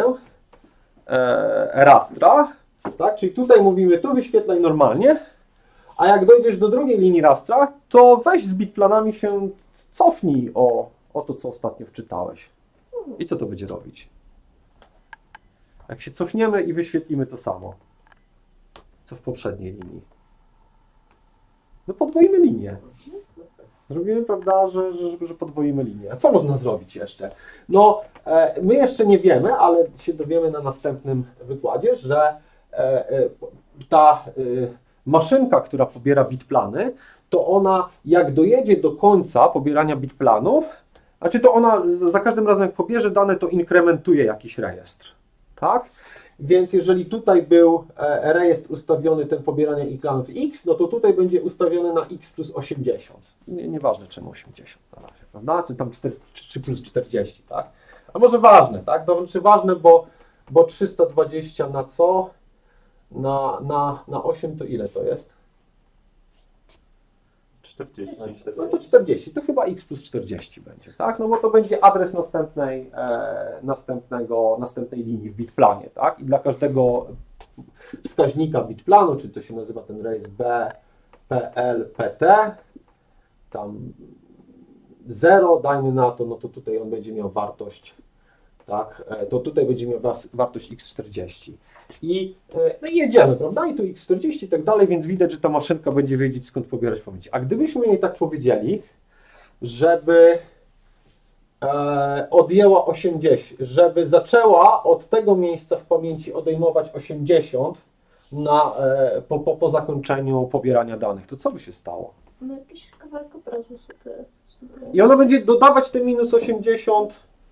rastra, tak, czyli tutaj mówimy, tu wyświetlaj normalnie, a jak dojdziesz do drugiej linii rastra, to weź z bitplanami się cofnij o to, co ostatnio wczytałeś. I co to będzie robić? Jak się cofniemy i wyświetlimy to samo, co w poprzedniej linii. No podwoimy linię. Zrobimy, prawda, że podwoimy linię. A co można zrobić jeszcze? No, my jeszcze nie wiemy, ale się dowiemy na następnym wykładzie, że ta maszynka, która pobiera bitplany, to ona jak dojedzie do końca pobierania bitplanów, znaczy to ona za każdym razem jak pobierze dane, to inkrementuje jakiś rejestr. Tak? Więc jeżeli tutaj był rejestr ustawiony ten pobierania bitplanów x, no to tutaj będzie ustawiony na x plus 80. Nieważne czemu 80 na razie, prawda? Czy tam 3 plus 40, tak? A może ważne, tak? To znaczy ważne, bo 320 na co? Na 8 to ile to jest? 40. No to 40, to chyba x plus 40 będzie, tak? No bo to będzie adres następnej linii w bitplanie, tak? I dla każdego wskaźnika bitplanu, czy to się nazywa ten rejestr B, PL, PT, tam 0, dajmy na to, no to tutaj on będzie miał wartość, tak? To tutaj będzie miał wartość x40. No i jedziemy, prawda? I tu x40 i tak dalej, więc widać, że ta maszynka będzie wiedzieć, skąd pobierać pamięć. A gdybyśmy jej tak powiedzieli, żeby odjęła 80, żeby zaczęła od tego miejsca w pamięci odejmować 80 po zakończeniu pobierania danych, to co by się stało? No jakiś kawałek obrazu sobie... I ona będzie dodawać te minus 80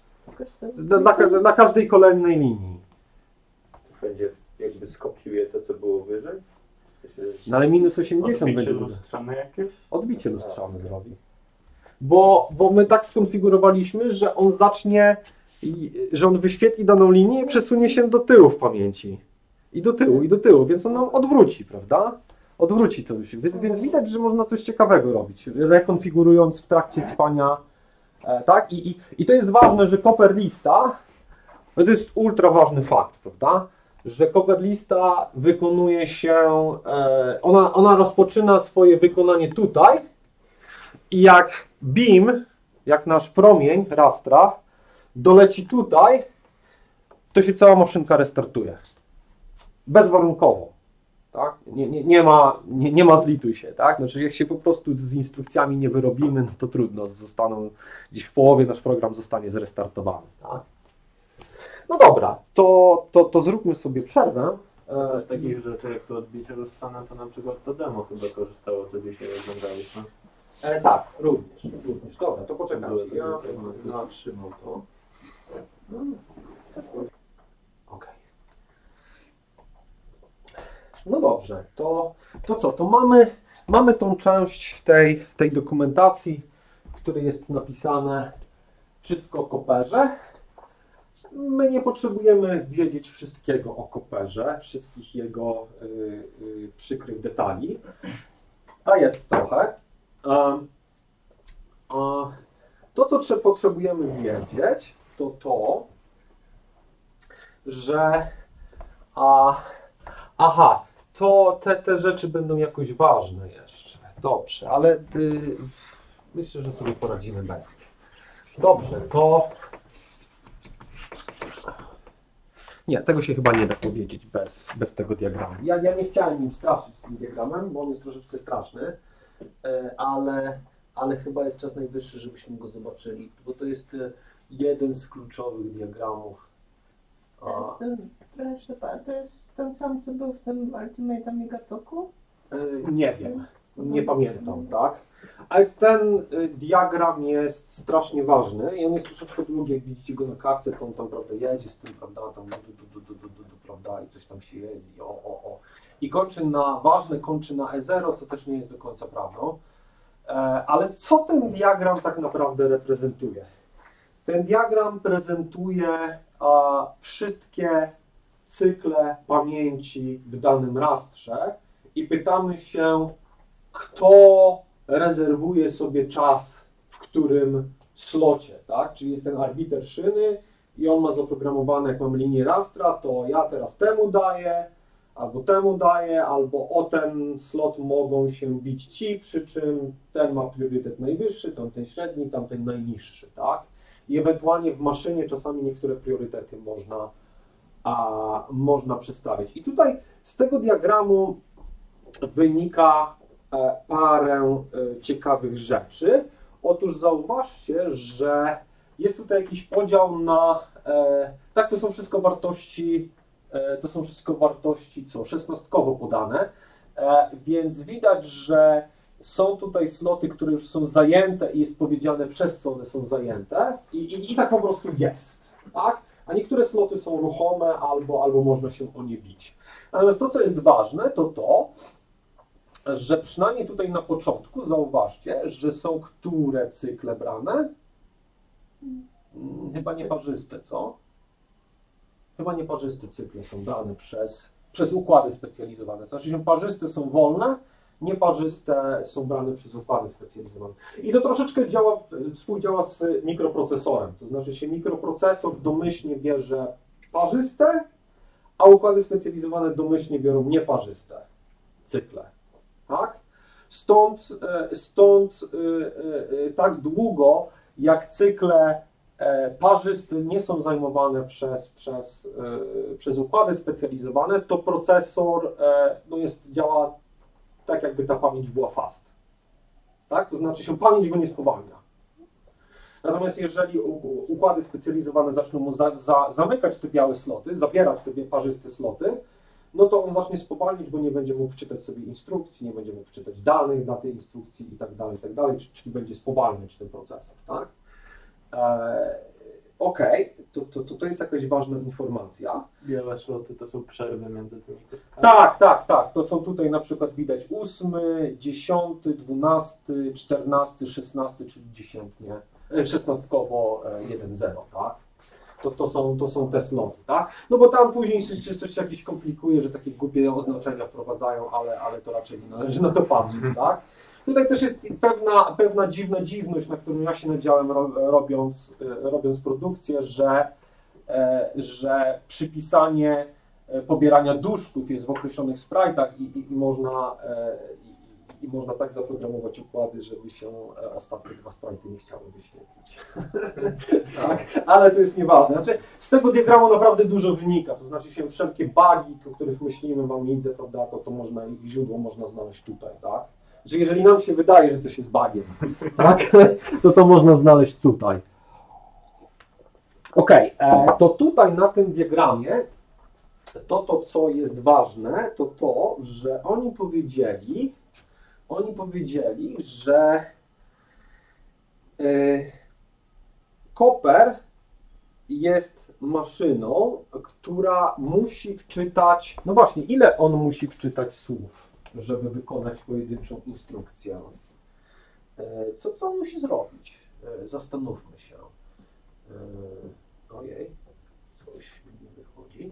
na każdej kolejnej linii. Będzie jakby skopiuje to, co było wyżej? No ale minus 80 Odbicie będzie. lustrzane jakieś? Odbicie lustrzane zrobi. Bo my tak skonfigurowaliśmy, że on zacznie, że on wyświetli daną linię i przesunie się do tyłu w pamięci. I do tyłu, więc on nam odwróci, prawda? Odwróci to już. Więc widać, że można coś ciekawego robić, rekonfigurując w trakcie trwania. Tak? I to jest ważne, że Copperlista, to jest ultra ważny fakt, prawda? Że Copperlista wykonuje się, ona rozpoczyna swoje wykonanie tutaj i jak beam, jak nasz promień rastra doleci tutaj, to się cała maszynka restartuje. Bezwarunkowo. Tak? Nie ma zlituj się. Tak? Znaczy, jak się po prostu z instrukcjami nie wyrobimy, no to trudno, zostaną gdzieś w połowie nasz program zostanie zrestartowany. Tak? No dobra, to zróbmy sobie przerwę. Z takich rzeczy jak to odbicie lustrzane, to na przykład to demo chyba korzystało, co dzisiaj oglądaliśmy. Tak, również. Dobra, to poczekajcie, ja zatrzymam to. Ok. No dobrze, to co? To mamy tą część tej dokumentacji, w której jest napisane wszystko o Copperze. My nie potrzebujemy wiedzieć wszystkiego o Copperze, wszystkich jego przykrych detali, a jest trochę. To, co potrzebujemy wiedzieć, to, że to te rzeczy będą jakoś ważne jeszcze. Dobrze, ale myślę, że sobie poradzimy bez nich. Dobrze, to... Nie, tego się chyba nie da powiedzieć bez tego diagramu. Ja nie chciałem im straszyć tym diagramem, bo on jest troszeczkę straszny, ale chyba jest czas najwyższy, żebyśmy go zobaczyli, bo to jest jeden z kluczowych diagramów. To jest ten sam, co był w tym Ultimate Amiga Toku? Nie wiem, nie pamiętam, tak? Ale ten diagram jest strasznie ważny i on jest troszeczkę długi, jak widzicie go na kartce, to on tam, prawda, jedzie z tym, prawda, tam prawda, i coś tam się jedzie, i kończy na ważne, kończy na E0, co też nie jest do końca prawdą. Ale co ten diagram tak naprawdę reprezentuje? Ten diagram prezentuje wszystkie cykle pamięci w danym rastrze i pytamy się, kto rezerwuje sobie czas w którym slocie, tak? Czyli jest ten arbiter szyny i on ma zaprogramowane, jak mam linię rastra, to ja teraz temu daję, albo o ten slot mogą się bić ci, przy czym ten ma priorytet najwyższy, tamten średni, tamten najniższy, tak? I ewentualnie w maszynie czasami niektóre priorytety można przestawić. I tutaj z tego diagramu wynika parę ciekawych rzeczy. Otóż zauważcie, że jest tutaj jakiś podział na... Tak, to są wszystko wartości co? Szesnastkowo podane, więc widać, że są tutaj sloty, które już są zajęte i jest powiedziane, przez co one są zajęte i tak po prostu jest, tak? A niektóre sloty są ruchome albo można się o nie bić. Natomiast to, co jest ważne, to, że przynajmniej tutaj na początku zauważcie, że są które cykle brane? Chyba nieparzyste, co? Chyba nieparzyste cykle są brane przez układy specjalizowane. Znaczy, że parzyste są wolne, nieparzyste są brane przez układy specjalizowane. I to troszeczkę współdziała z mikroprocesorem, to znaczy się mikroprocesor domyślnie bierze parzyste, a układy specjalizowane domyślnie biorą nieparzyste cykle. Tak? Stąd tak długo, jak cykle parzyste nie są zajmowane przez układy specjalizowane, to procesor działa tak, jakby ta pamięć była fast. Tak? To znaczy się pamięć go nie spowalnia. Natomiast jeżeli układy specjalizowane zaczną mu zamykać te białe sloty, zabierać te parzyste sloty, no to on zacznie spowalniać, bo nie będzie mógł wczytać sobie instrukcji, nie będzie mógł wczytać danych dla tej instrukcji i tak dalej, czyli będzie spowalniać ten procesor. Tak? Okej, to jest jakaś ważna informacja. Białe sloty to są przerwy między tymi. Tak. To są tutaj na przykład widać 8, 10, 12, 14, 16, czyli dziesiętnie, 16-kowo 1-0, tak? To są te sloty, tak? No bo tam później się coś jakieś komplikuje, że takie głupie oznaczenia wprowadzają, ale to raczej nie należy na to patrzeć, tak? Tutaj też jest pewna dziwność, na którą ja się nadziałem robiąc produkcję, że przypisanie pobierania duszków jest w określonych sprite'ach i można tak zaprogramować układy, żeby się ostatnie dwa sprite'y nie chciały wyświetlić. Tak? Ale to jest nieważne. Znaczy, z tego diagramu naprawdę dużo wynika, to znaczy się wszelkie bugi, o których myślimy, mamidze, prawda, to można, ich źródło można znaleźć tutaj, tak? Znaczy, jeżeli nam się wydaje, że coś jest bugiem, tak? to można znaleźć tutaj. Okej, to tutaj na tym diagramie to, co jest ważne, to, że oni powiedzieli, że Copper jest maszyną, która musi wczytać, no właśnie, ile on musi wczytać słów, żeby wykonać pojedynczą instrukcję. Co on musi zrobić? Zastanówmy się. Ojej, coś mi nie wychodzi.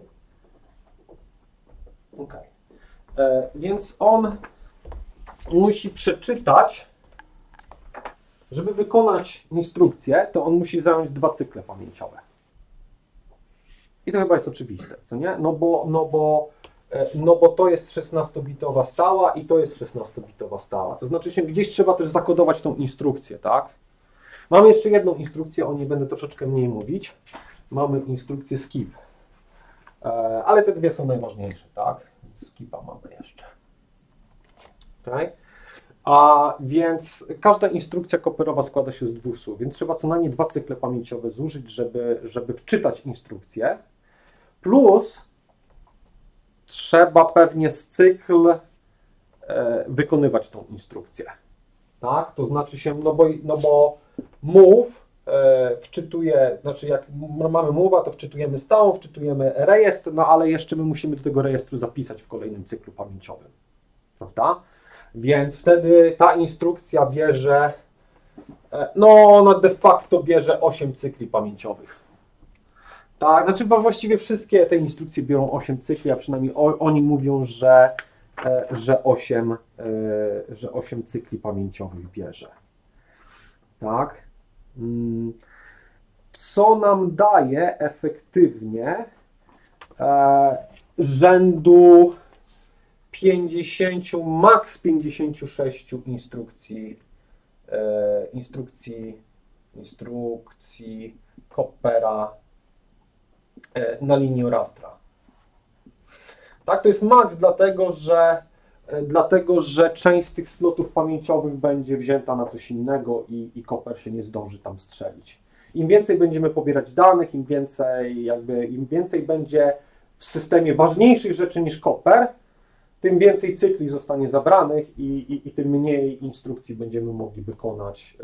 Okej. Więc on musi przeczytać, żeby wykonać instrukcję, to on musi zająć 2 cykle pamięciowe. I to chyba jest oczywiste, co nie? No bo to jest 16-bitowa stała i to jest 16-bitowa stała. To znaczy się gdzieś trzeba też zakodować tą instrukcję, tak? Mamy jeszcze jedną instrukcję, o niej będę troszeczkę mniej mówić. Mamy instrukcję skip. Ale te dwie są najważniejsze, tak? Skipa mamy jeszcze. Okay. A więc każda instrukcja copperowa składa się z 2 słów, więc trzeba co najmniej 2 cykle pamięciowe zużyć, żeby wczytać instrukcję. Plus trzeba pewnie z cykl wykonywać tą instrukcję. Tak? To znaczy się, no bo move wczytuje, znaczy jak mamy move'a, to wczytujemy stałą, wczytujemy rejestr, no ale jeszcze my musimy do tego rejestru zapisać w kolejnym cyklu pamięciowym. Prawda? Więc wtedy ta instrukcja bierze, no ona de facto bierze 8 cykli pamięciowych. Tak, znaczy właściwie wszystkie te instrukcje biorą 8 cykli, a przynajmniej oni mówią, że 8 cykli pamięciowych bierze. Tak. Co nam daje efektywnie rzędu 50, maks 56 instrukcji Coppera na linii rastra. Tak, to jest maks, dlatego że część z tych slotów pamięciowych będzie wzięta na coś innego i Copper się nie zdąży tam strzelić. Im więcej będziemy pobierać danych, im więcej będzie w systemie ważniejszych rzeczy niż Copper, tym więcej cykli zostanie zabranych i tym mniej instrukcji będziemy mogli wykonać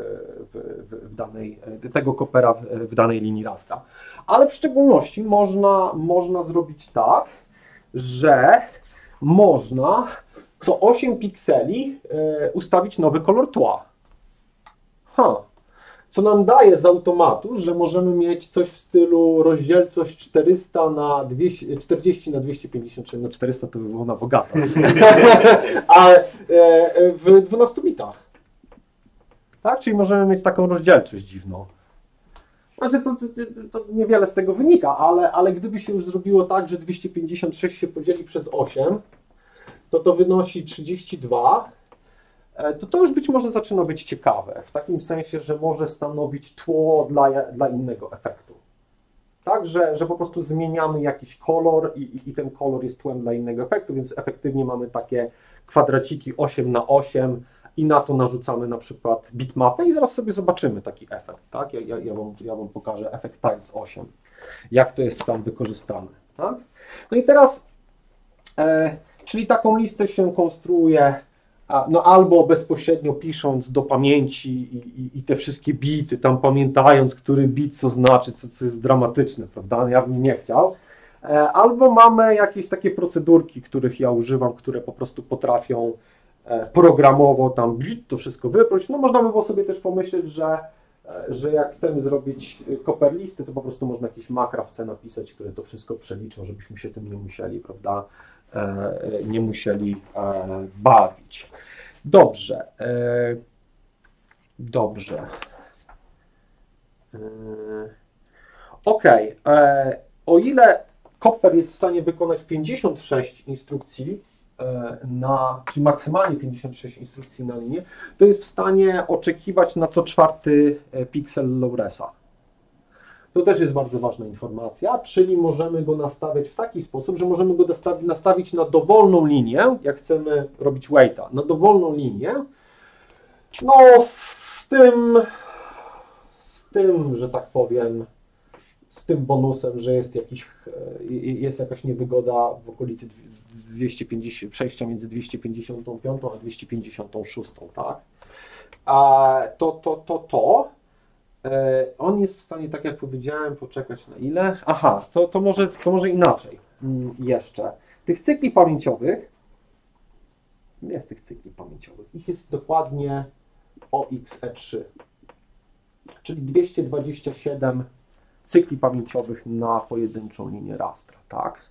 tego Coppera w danej linii rastra. Ale w szczególności można zrobić tak, że można co 8 pikseli ustawić nowy kolor tła. co nam daje z automatu, że możemy mieć coś w stylu rozdzielczość 400 na 200, 40 na 256, no 400 to by było na bogato, ale w 12 bitach. Tak? Czyli możemy mieć taką rozdzielczość dziwną. Znaczy to niewiele z tego wynika, ale gdyby się już zrobiło tak, że 256 się podzieli przez 8, to wynosi 32, to już być może zaczyna być ciekawe, w takim sensie, że może stanowić tło dla innego efektu. Tak, że po prostu zmieniamy jakiś kolor i ten kolor jest tłem dla innego efektu, więc efektywnie mamy takie kwadraciki 8 na 8 i na to narzucamy na przykład bitmapę i zaraz sobie zobaczymy taki efekt. Tak? Ja wam pokażę efekt tiles 8, jak to jest tam wykorzystane. Tak? No i teraz, czyli taką listę się konstruuje no albo bezpośrednio pisząc do pamięci i te wszystkie bity, tam pamiętając, który bit co znaczy, co jest dramatyczne, prawda? Ja bym nie chciał. Albo mamy jakieś takie procedurki, których ja używam, które po prostu potrafią programowo tam bit to wszystko wyproś. No można by było sobie też pomyśleć, że jak chcemy zrobić copper listy, to po prostu można jakieś makra w C napisać, które to wszystko przeliczą, żebyśmy się tym nie musieli, prawda? Nie musieli bawić. Dobrze. Dobrze. Ok. O ile Copper jest w stanie wykonać 56 instrukcji, czyli maksymalnie 56 instrukcji na linię, to jest w stanie oczekiwać na co czwarty piksel Lowresa. To też jest bardzo ważna informacja, czyli możemy go nastawiać w taki sposób, że możemy go nastawić na dowolną linię, jak chcemy robić waita, na dowolną linię, no z tym, że tak powiem, z tym bonusem, że jest jakaś niewygoda w okolicy 250, przejścia między 255 a 256, tak? On jest w stanie, tak jak powiedziałem, poczekać na ile? Aha, to może inaczej jeszcze. Tych cykli pamięciowych, jest tych cykli pamięciowych, ich jest dokładnie OXE3, czyli 227 cykli pamięciowych na pojedynczą linię rastra, tak?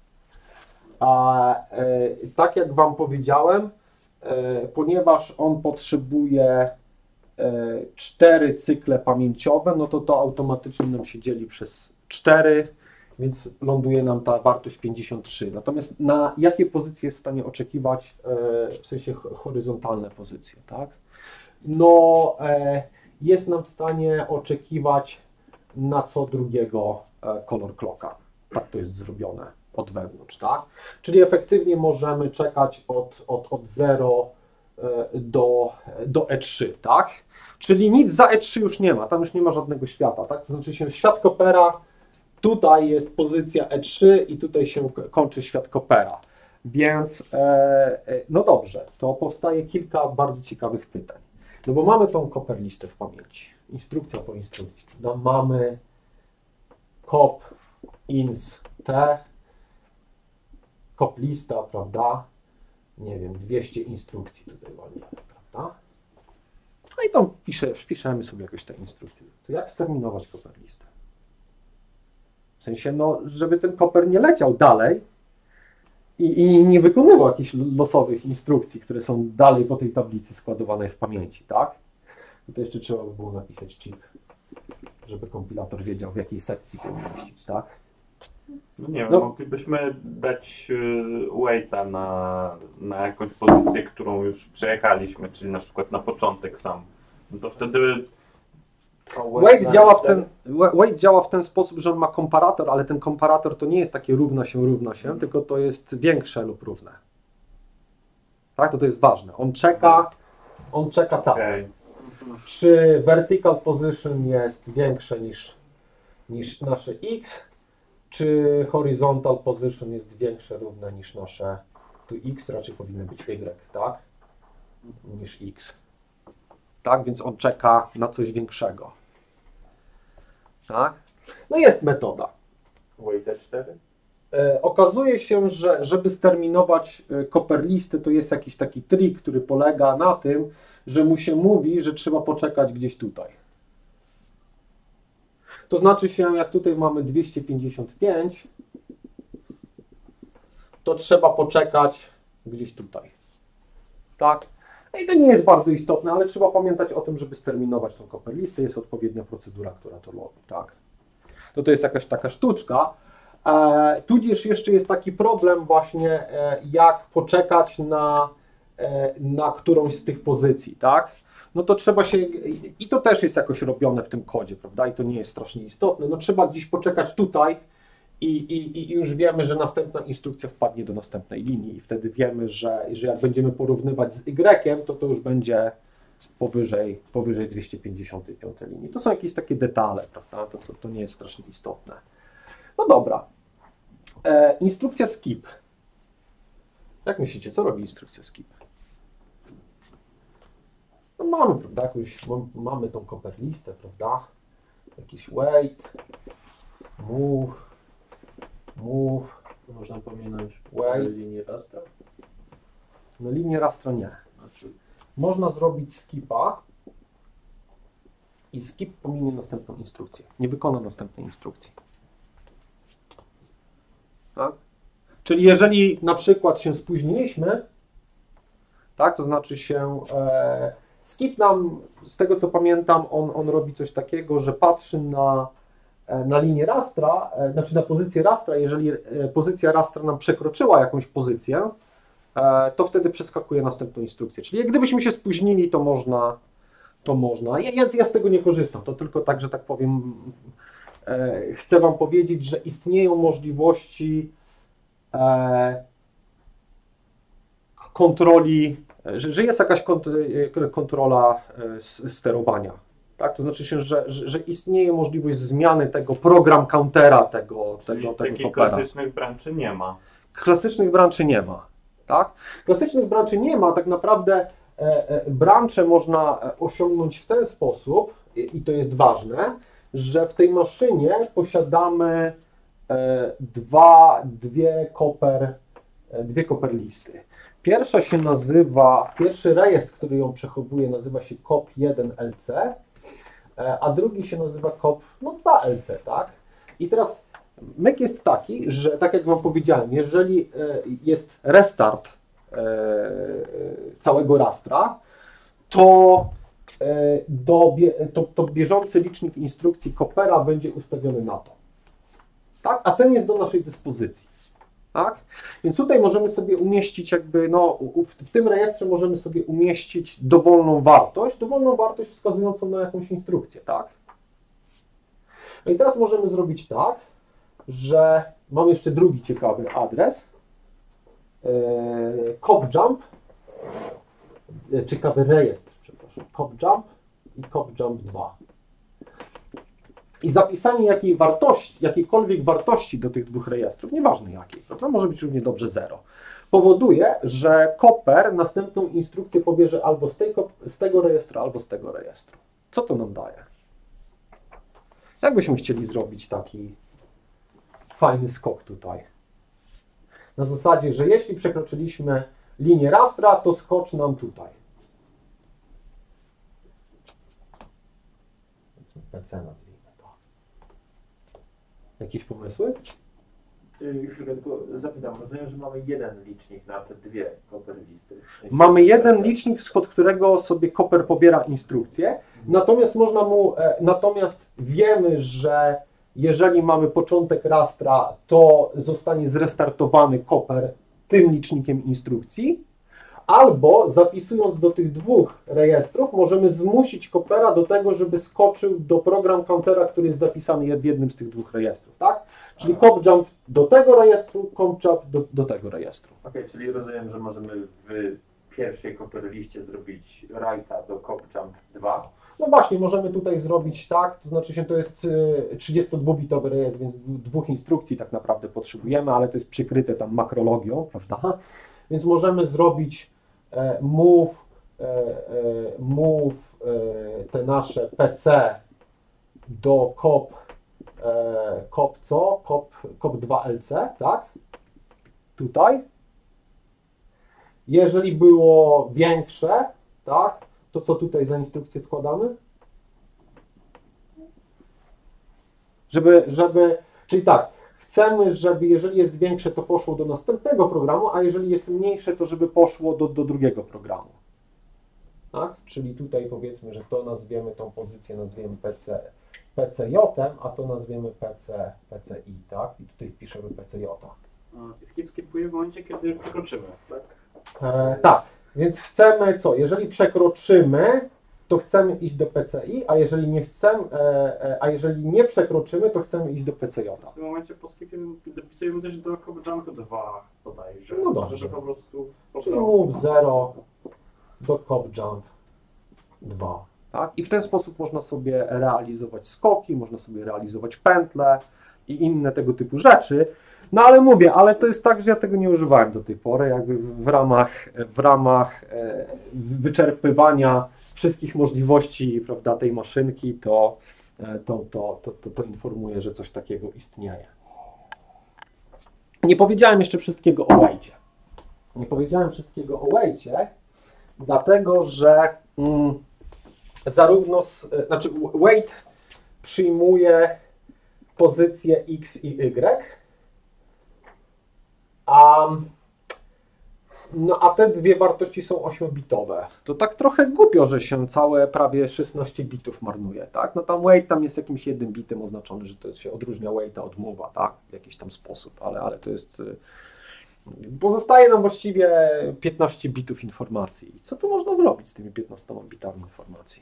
Tak jak Wam powiedziałem, ponieważ on potrzebuje 4 cykle pamięciowe, no to automatycznie nam się dzieli przez 4, więc ląduje nam ta wartość 53. Natomiast na jakie pozycje jest w stanie oczekiwać, w sensie horyzontalne pozycje, tak? No, jest nam w stanie oczekiwać na co drugiego color clocka. Tak to jest zrobione od wewnątrz, tak? Czyli efektywnie możemy czekać od 0 do E3, tak? Czyli nic za E3 już nie ma, tam już nie ma żadnego świata, tak? To znaczy się świat Coppera, tutaj jest pozycja E3 i tutaj się kończy świat Coppera. Więc, no dobrze, to powstaje kilka bardzo ciekawych pytań. No bo mamy tą Copper listę w pamięci, instrukcja po instrukcji. No mamy cop ins t, cop lista, prawda? Nie wiem, 200 instrukcji tutaj ładnie, prawda? No i tam wpiszemy sobie jakoś te instrukcje. To jak sterminować Copper listę? W sensie, no, żeby ten Copper nie leciał dalej i nie wykonywał jakichś losowych instrukcji, które są dalej po tej tablicy składowanej w pamięci, tak? No to jeszcze trzeba by było napisać chip, żeby kompilator wiedział, w jakiej sekcji to umieścić, tak? No nie wiem, moglibyśmy dać waita na jakąś pozycję, którą już przejechaliśmy, czyli na przykład na początek sam. No to wtedy... Wait działa w ten sposób, że on ma komparator, ale ten komparator to nie jest takie równa się, tylko to jest większe lub równe. Tak, to jest ważne. On czeka tak. Okay. Czy vertical position jest większe niż nasze x, czy horizontal position jest większe, równe niż nasze, tu x raczej powinno być y, tak, niż x. Tak, więc on czeka na coś większego. Tak? No jest metoda. Waita 4? Okazuje się, że żeby sterminować Copper listy, to jest jakiś taki trik, który polega na tym, że mu się mówi, że trzeba poczekać gdzieś tutaj. To znaczy się, jak tutaj mamy 255, to trzeba poczekać gdzieś tutaj. Tak? I to nie jest bardzo istotne, ale trzeba pamiętać o tym, żeby sterminować tą copper listę. Jest odpowiednia procedura, która to robi. Tak? To jest jakaś taka sztuczka. Tudzież jeszcze jest taki problem właśnie, jak poczekać na którąś z tych pozycji, tak? No to trzeba się, i to też jest jakoś robione w tym kodzie, prawda? I to nie jest strasznie istotne. No trzeba gdzieś poczekać tutaj i już wiemy, że następna instrukcja wpadnie do następnej linii i wtedy wiemy, że jak będziemy porównywać z Y, to już będzie powyżej 255 linii. To są jakieś takie detale, prawda? To nie jest strasznie istotne. No dobra. Instrukcja skip. Jak myślicie, co robi instrukcja skip? No mamy, prawda, mamy tą copper listę, prawda? Jakiś wait, move. Można pominąć Wait. linię rastra? No linię rastra nie. Znaczy, Można zrobić skipa i skip pominie następną instrukcję. Nie wykona następnej instrukcji. Tak? Czyli jeżeli na przykład się spóźniliśmy, tak, to znaczy się skip nam, z tego co pamiętam, on robi coś takiego, że patrzy na linię rastra, znaczy na pozycję rastra. Jeżeli pozycja rastra nam przekroczyła jakąś pozycję, to wtedy przeskakuje następną instrukcję. Czyli jak gdybyśmy się spóźnili, to można. Ja z tego nie korzystam, to tylko tak, że tak powiem, chcę Wam powiedzieć, że istnieją możliwości kontroli, że jest jakaś kontrola sterowania. Tak? To znaczy się, że istnieje możliwość zmiany tego program countera, tego Takich topera. klasycznych branży nie ma. Klasycznych branży nie ma. Tak? Klasycznych branży nie ma, tak naprawdę branże można osiągnąć w ten sposób, i to jest ważne, że w tej maszynie posiadamy dwie copper listy. Pierwsza się nazywa, pierwszy rejestr, który ją przechowuje, nazywa się COP1LC, a drugi się nazywa COP2LC, tak? I teraz myk jest taki, że tak jak Wam powiedziałem, jeżeli jest restart całego rastra, to bieżący licznik instrukcji Coppera będzie ustawiony na to. Tak? A ten jest do naszej dyspozycji. Tak? Więc tutaj możemy sobie umieścić w tym rejestrze możemy sobie umieścić dowolną wartość wskazującą na jakąś instrukcję, tak? No i teraz możemy zrobić tak, że mam jeszcze drugi ciekawy adres, copjump, ciekawy rejestr, przepraszam, copjump i copjump 2. I zapisanie jakiejkolwiek wartości do tych dwóch rejestrów, nieważne jakiej, to może być równie dobrze 0, powoduje, że Copper następną instrukcję pobierze albo z tego rejestru, albo z tego rejestru. Co to nam daje? Jak byśmy chcieli zrobić taki fajny skok tutaj? Na zasadzie, że jeśli przekroczyliśmy linię rastra, to skocz nam tutaj. PC nazwijmy to. Jakieś pomysły? Chwilę tylko zapytam, rozumiem, że mamy jeden licznik na te dwie copper listy. Mamy jeden licznik, spod którego sobie Copper pobiera instrukcję, natomiast wiemy, że jeżeli mamy początek rastra, to zostanie zrestartowany Copper tym licznikiem instrukcji, albo zapisując do tych dwóch rejestrów możemy zmusić Coppera do tego, żeby skoczył do program countera, który jest zapisany w jednym z tych dwóch rejestrów, tak? Czyli copjump do tego rejestru, copjump do tego rejestru. Okej, czyli rozumiem, że możemy w pierwszej copper liście zrobić write'a do copjump 2. No właśnie, możemy tutaj zrobić tak, to znaczy się to jest 32-bitowy rejestr, więc dwóch instrukcji tak naprawdę potrzebujemy, ale to jest przykryte tam makrologią, prawda? Więc możemy zrobić move te nasze PC do COP2LC, tak? Tutaj. Jeżeli było większe, tak? To co tutaj za instrukcję wkładamy? Czyli tak, chcemy, żeby jeżeli jest większe, to poszło do następnego programu, a jeżeli jest mniejsze, to żeby poszło do drugiego programu. Tak? Czyli tutaj powiedzmy, że to nazwiemy, tą pozycję nazwiemy PCJ, a to nazwiemy PCI, tak? I tutaj wpiszemy PCJ. I skipuje w momencie, kiedy już przekroczymy, tak? Tak, więc chcemy co? Jeżeli przekroczymy, to chcemy iść do PCI, a jeżeli nie chcemy, a jeżeli nie przekroczymy, to chcemy iść do PCJ. W tym momencie po skipie dopisujemy coś do CobbJump 2 bodajże. No dobrze. Żeby po prostu... Czyli move 0 do CobbJump 2. Tak? I w ten sposób można sobie realizować skoki, można sobie realizować pętle i inne tego typu rzeczy. No ale mówię, ale to jest tak, że ja tego nie używałem do tej pory, jakby w ramach wyczerpywania wszystkich możliwości, prawda, tej maszynki, to informuję, że coś takiego istnieje. Nie powiedziałem jeszcze wszystkiego o weightie. Nie powiedziałem wszystkiego o weightie, dlatego że weight przyjmuje pozycję X i Y, a te dwie wartości są 8-bitowe. To tak trochę głupio, że się całe prawie 16 bitów marnuje, tak? No tam weight tam jest jakimś 1 bitem oznaczony, że to się odróżnia weighta od move'a, tak? W jakiś tam sposób, ale to jest... Pozostaje nam właściwie 15 bitów informacji. Co tu można zrobić z tymi 15 bitami informacji?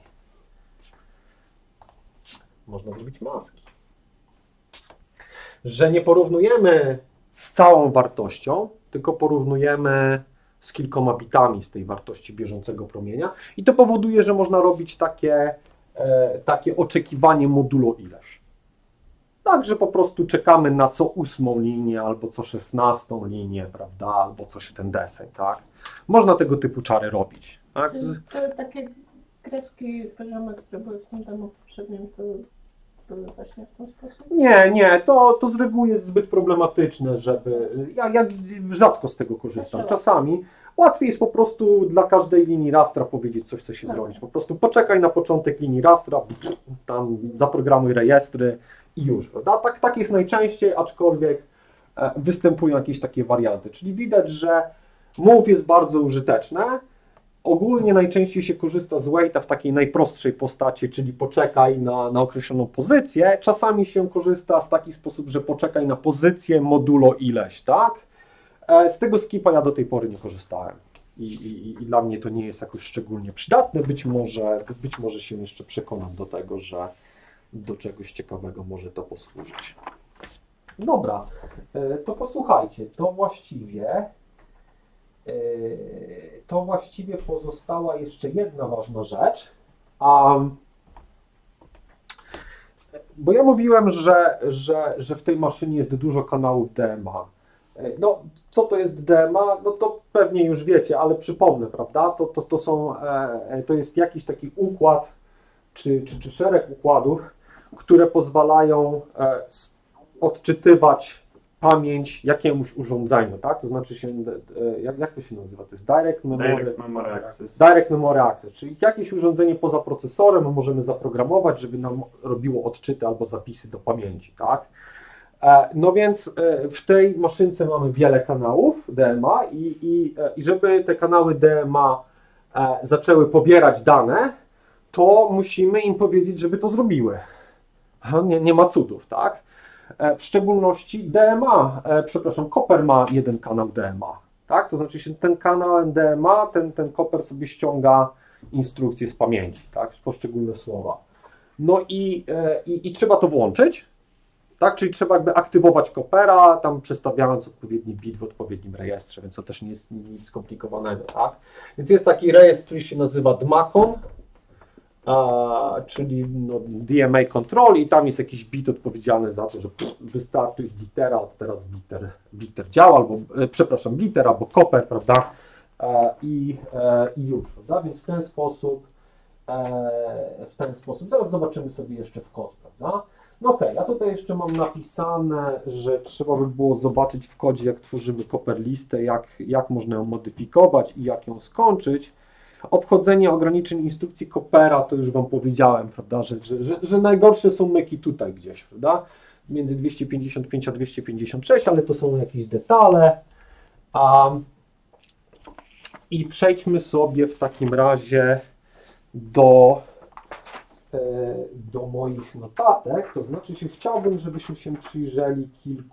Można zrobić maski. Że nie porównujemy z całą wartością, tylko porównujemy z kilkoma bitami z tej wartości bieżącego promienia i to powoduje, że można robić takie oczekiwanie modulo ileś. Tak, że po prostu czekamy na co 8 linię, albo co 16 linię, prawda, albo coś w ten deseń, tak. Można tego typu czary robić. Tak? To takie kreski poziomy, które były w tym demo poprzednim, to były właśnie w ten sposób? Nie, to z reguły jest zbyt problematyczne, żeby... Ja rzadko z tego korzystam. Czasami łatwiej jest po prostu dla każdej linii rastra powiedzieć coś, co się zrobić. Po prostu poczekaj na początek linii rastra, tam zaprogramuj rejestry i już, prawda? Tak jest najczęściej, aczkolwiek występują jakieś takie warianty. Czyli widać, że move jest bardzo użyteczne. Ogólnie najczęściej się korzysta z weighta w takiej najprostszej postaci, czyli poczekaj na określoną pozycję. Czasami się korzysta w taki sposób, że poczekaj na pozycję modulo ileś, tak? Z tego skipa ja do tej pory nie korzystałem. I dla mnie to nie jest jakoś szczególnie przydatne. Być może się jeszcze przekonam do tego, że do czegoś ciekawego może to posłużyć. Dobra, to posłuchajcie, to właściwie pozostała jeszcze jedna ważna rzecz, bo ja mówiłem, że w tej maszynie jest dużo kanałów DMA. No, co to jest DMA? No to pewnie już wiecie, ale przypomnę, prawda? To jest jakiś taki układ, czy szereg układów, które pozwalają odczytywać pamięć jakiemuś urządzeniu, tak? To znaczy jak to się nazywa? To jest Direct Memory Access, czyli jakieś urządzenie poza procesorem możemy zaprogramować, żeby nam robiło odczyty albo zapisy do pamięci, tak? No więc w tej maszynce mamy wiele kanałów DMA i żeby te kanały DMA zaczęły pobierać dane, to musimy im powiedzieć, żeby to zrobiły. Nie ma cudów, tak? W szczególności Copper ma jeden kanał DMA, tak? To znaczy, że ten kanał DMA, ten Copper sobie ściąga instrukcje z pamięci, tak? Z poszczególne słowa. No i trzeba to włączyć, tak? Czyli trzeba jakby aktywować Coppera, tam przestawiając odpowiedni bit w odpowiednim rejestrze, więc to też nie jest nic skomplikowanego, tak? Więc jest taki rejestr, który się nazywa DMACON, czyli DMA Control i tam jest jakiś bit odpowiedzialny za to, że wystarczy litera, od teraz bitter działa, albo bitter albo Copper, prawda? I już, prawda? Więc w ten sposób, zaraz zobaczymy sobie jeszcze w kod, prawda? No okej, ja tutaj jeszcze mam napisane, że trzeba by było zobaczyć w kodzie, jak tworzymy Copper listę, jak można ją modyfikować i jak ją skończyć. Obchodzenie ograniczeń instrukcji Coopera, to już Wam powiedziałem, prawda, że najgorsze są myki tutaj gdzieś, prawda, między 255 a 256, ale to są jakieś detale. I przejdźmy sobie w takim razie do moich notatek, to znaczy się chciałbym, żebyśmy się przyjrzeli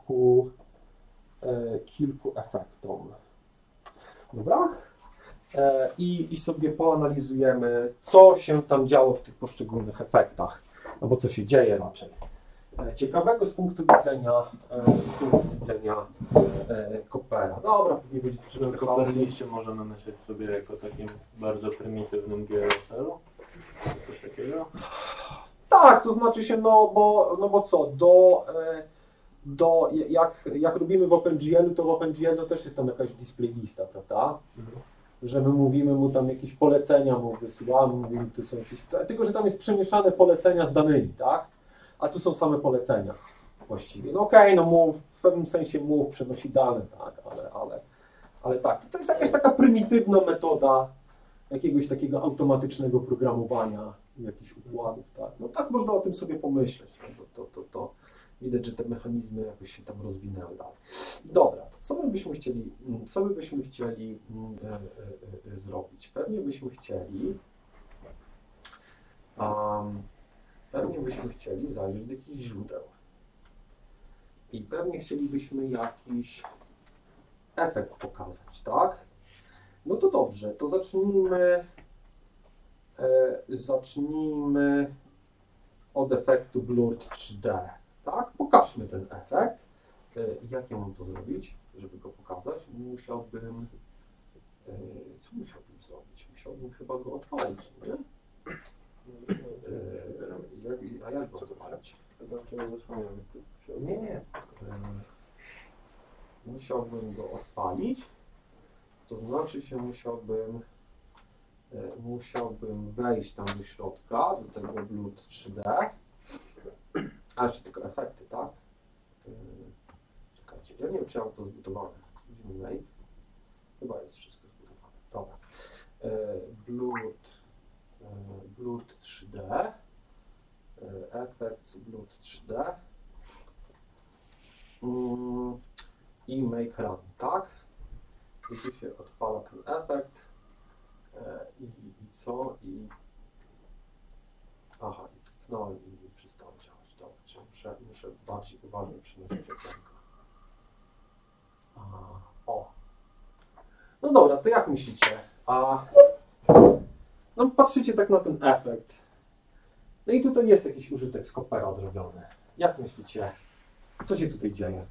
kilku efektom. Dobra? I sobie poanalizujemy, co się tam działo w tych poszczególnych efektach, albo co się dzieje raczej. Ciekawego z punktu widzenia Coopera. Dobra, pewnie będzie troszeczkę Cooper liście można namyśleć sobie jako takim bardzo prymitywnym GLSL-u? Coś takiego? Tak, to znaczy się, no bo co, jak robimy w OpenGL, to w OpenGL to też jest tam jakaś display lista, prawda? Że my mówimy mu tam jakieś polecenia, mu wysyłamy, mówimy, tu są jakieś, tylko że tam jest przemieszane polecenia z danymi, tak? A tu są same polecenia właściwie. No okej, no move, w pewnym sensie move przenosi dane, tak, ale tak, to jest jakaś taka prymitywna metoda jakiegoś takiego automatycznego programowania jakichś układów, tak. No tak można o tym sobie pomyśleć, no, to widać, że te mechanizmy jakoś się tam rozwinęły dalej. Dobra, to co my byśmy chcieli zrobić? Pewnie byśmy chcieli zajrzeć do jakichś źródeł. I pewnie chcielibyśmy jakiś efekt pokazać, tak? No to dobrze, to zacznijmy od efektu Blurred 3D, tak? Pokażmy ten efekt. Jak ja mam to zrobić, żeby go pokazać? Co musiałbym zrobić? Musiałbym chyba go odpalić, nie? A jak go odpalić? Nie. Musiałbym go odpalić, to znaczy się musiałbym wejść tam do środka, do tego Blurred 3D. A jeszcze tylko efekty, tak? Czekajcie, ja nie wiem, czy ja mam to zbudowane. Chyba jest wszystko zbudowane. Dobra. Blurred 3D. Effects Blurred 3D. I make run, tak? I tu się odpala ten efekt. I co? Aha, i tknąłem i przestało działać. Dobra, czyli muszę bardziej uważnie przynosić okienko. O. No dobra, to jak myślicie? No patrzycie tak na ten efekt. No i tutaj jest jakiś użytek z Coopera zrobiony. Jak myślicie? Co się tutaj dzieje?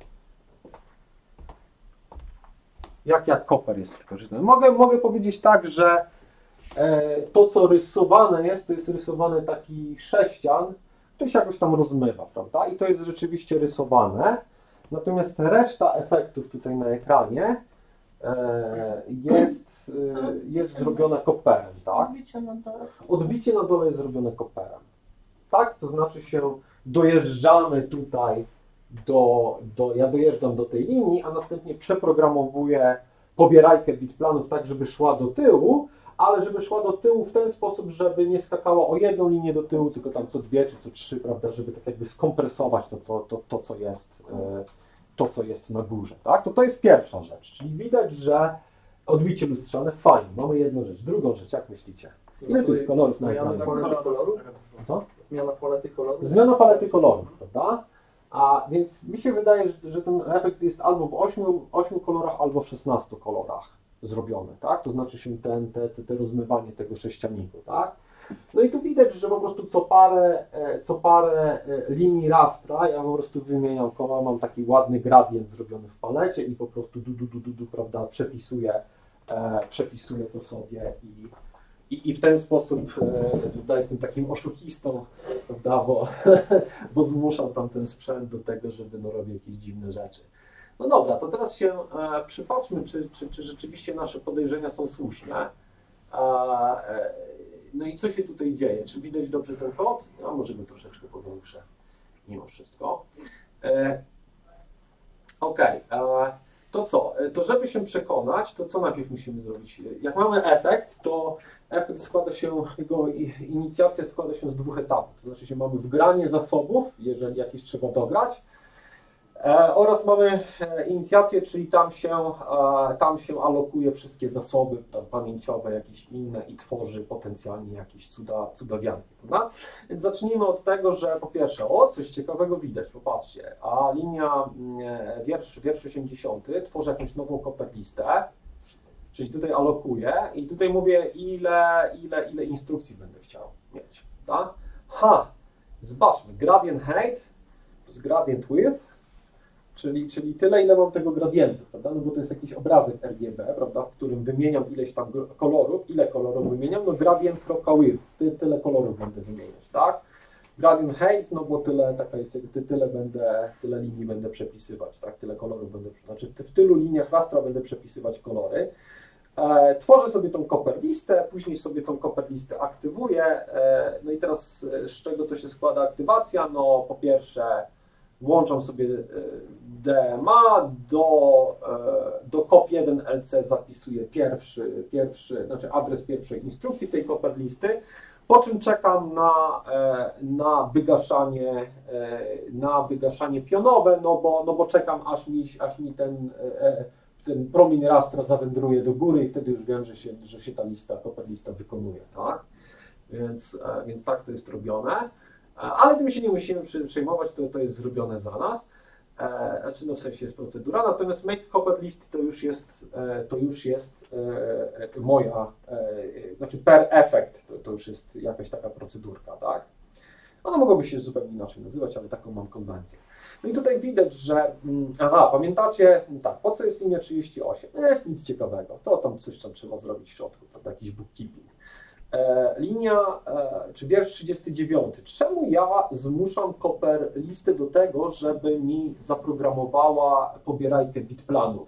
Jak Cooper jest wykorzystany? Mogę powiedzieć tak, że to, co rysowane jest, to jest rysowany taki sześcian, który się jakoś tam rozmywa, prawda? I to jest rzeczywiście rysowane. Natomiast reszta efektów tutaj na ekranie jest zrobiona Cooperem, tak? Odbicie na dole. Odbicie na dole jest zrobione Cooperem. Tak? To znaczy się dojeżdżamy tutaj ja dojeżdżam do tej linii, a następnie przeprogramowuję pobierajkę bitplanów tak, żeby szła do tyłu, ale żeby szła do tyłu w ten sposób, żeby nie skakała o jedną linię do tyłu, tylko tam co 2 czy co 3, prawda, żeby tak jakby skompresować to, co jest na górze, tak? To jest pierwsza rzecz, czyli widać, że odbicie lustrzane, fajnie, mamy jedną rzecz. Drugą rzecz, jak myślicie? Ile tu jest kolorów na ekranie? Co? Zmiana palety kolorów? Zmiana palety kolorów, prawda? A więc mi się wydaje, że ten efekt jest albo w 8 kolorach, albo w 16 kolorach zrobiony, tak? To znaczy się te rozmywanie tego sześcianiku, tak? No i tu widać, że po prostu co parę linii rastra ja po prostu wymieniam kolor, mam taki ładny gradient zrobiony w palecie i po prostu prawda, przepisuję to sobie i w ten sposób jestem takim oszukistą, prawda, bo zmuszam tam ten sprzęt do tego, żeby robił jakieś dziwne rzeczy. No dobra, to teraz się przypatrzmy, czy rzeczywiście nasze podejrzenia są słuszne. No i co się tutaj dzieje? Czy widać dobrze ten kod? Ja może go troszeczkę powiększę, mimo wszystko. Ok, To co? To żeby się przekonać, to co najpierw musimy zrobić? Jak mamy efekt, to efekt składa się, jego inicjacja składa się z dwóch etapów. To znaczy, że mamy wgranie zasobów, jeżeli jakieś trzeba dograć, oraz mamy inicjację, czyli tam się alokuje wszystkie zasoby tam pamięciowe, jakieś inne i tworzy potencjalnie jakieś cudawianki, prawda? Więc zacznijmy od tego, że po pierwsze, coś ciekawego widać, popatrzcie, a linia wiersz 80 tworzy jakąś nową koperlistę, czyli tutaj alokuję i tutaj mówię, ile instrukcji będę chciał mieć, prawda? Zobaczmy, gradient height plus gradient width, czyli tyle, ile mam tego gradientu, prawda? No bo to jest jakiś obrazek RGB, prawda? W którym wymieniam ileś tam kolorów. Ile kolorów wymieniam? No gradient width, tyle kolorów będę wymieniać, tak? Gradient height, no bo tyle linii będę przepisywać, tak? Tyle kolorów będę, znaczy w tylu liniach rastra będę przepisywać kolory. Tworzę sobie tą koperlistę, później sobie tą koperlistę aktywuję. No i teraz z czego to się składa aktywacja? No po pierwsze włączam sobie DMA, do COP1LC zapisuję znaczy adres pierwszej instrukcji tej koperlisty, po czym czekam na wygaszanie pionowe, no bo czekam aż mi ten promień rastra zawędruje do góry i wtedy już wiem, że się ta koperlista wykonuje, tak? Więc tak to jest robione. Ale tym się nie musimy przejmować, to jest zrobione za nas. Znaczy, no w sensie jest procedura, natomiast make copper list to już jest moja, znaczy per effect, to już jest jakaś taka procedurka, tak? One mogłoby się zupełnie inaczej nazywać, ale taką mam konwencję. No i tutaj widać, że, pamiętacie, tak, po co jest linia 38? Nic ciekawego, to tam coś tam trzeba zrobić w środku, prawda, jakiś bookkeeping. Czy wiersz 39. Czemu ja zmuszam koperlistę do tego, żeby mi zaprogramowała pobierajkę bitplanów?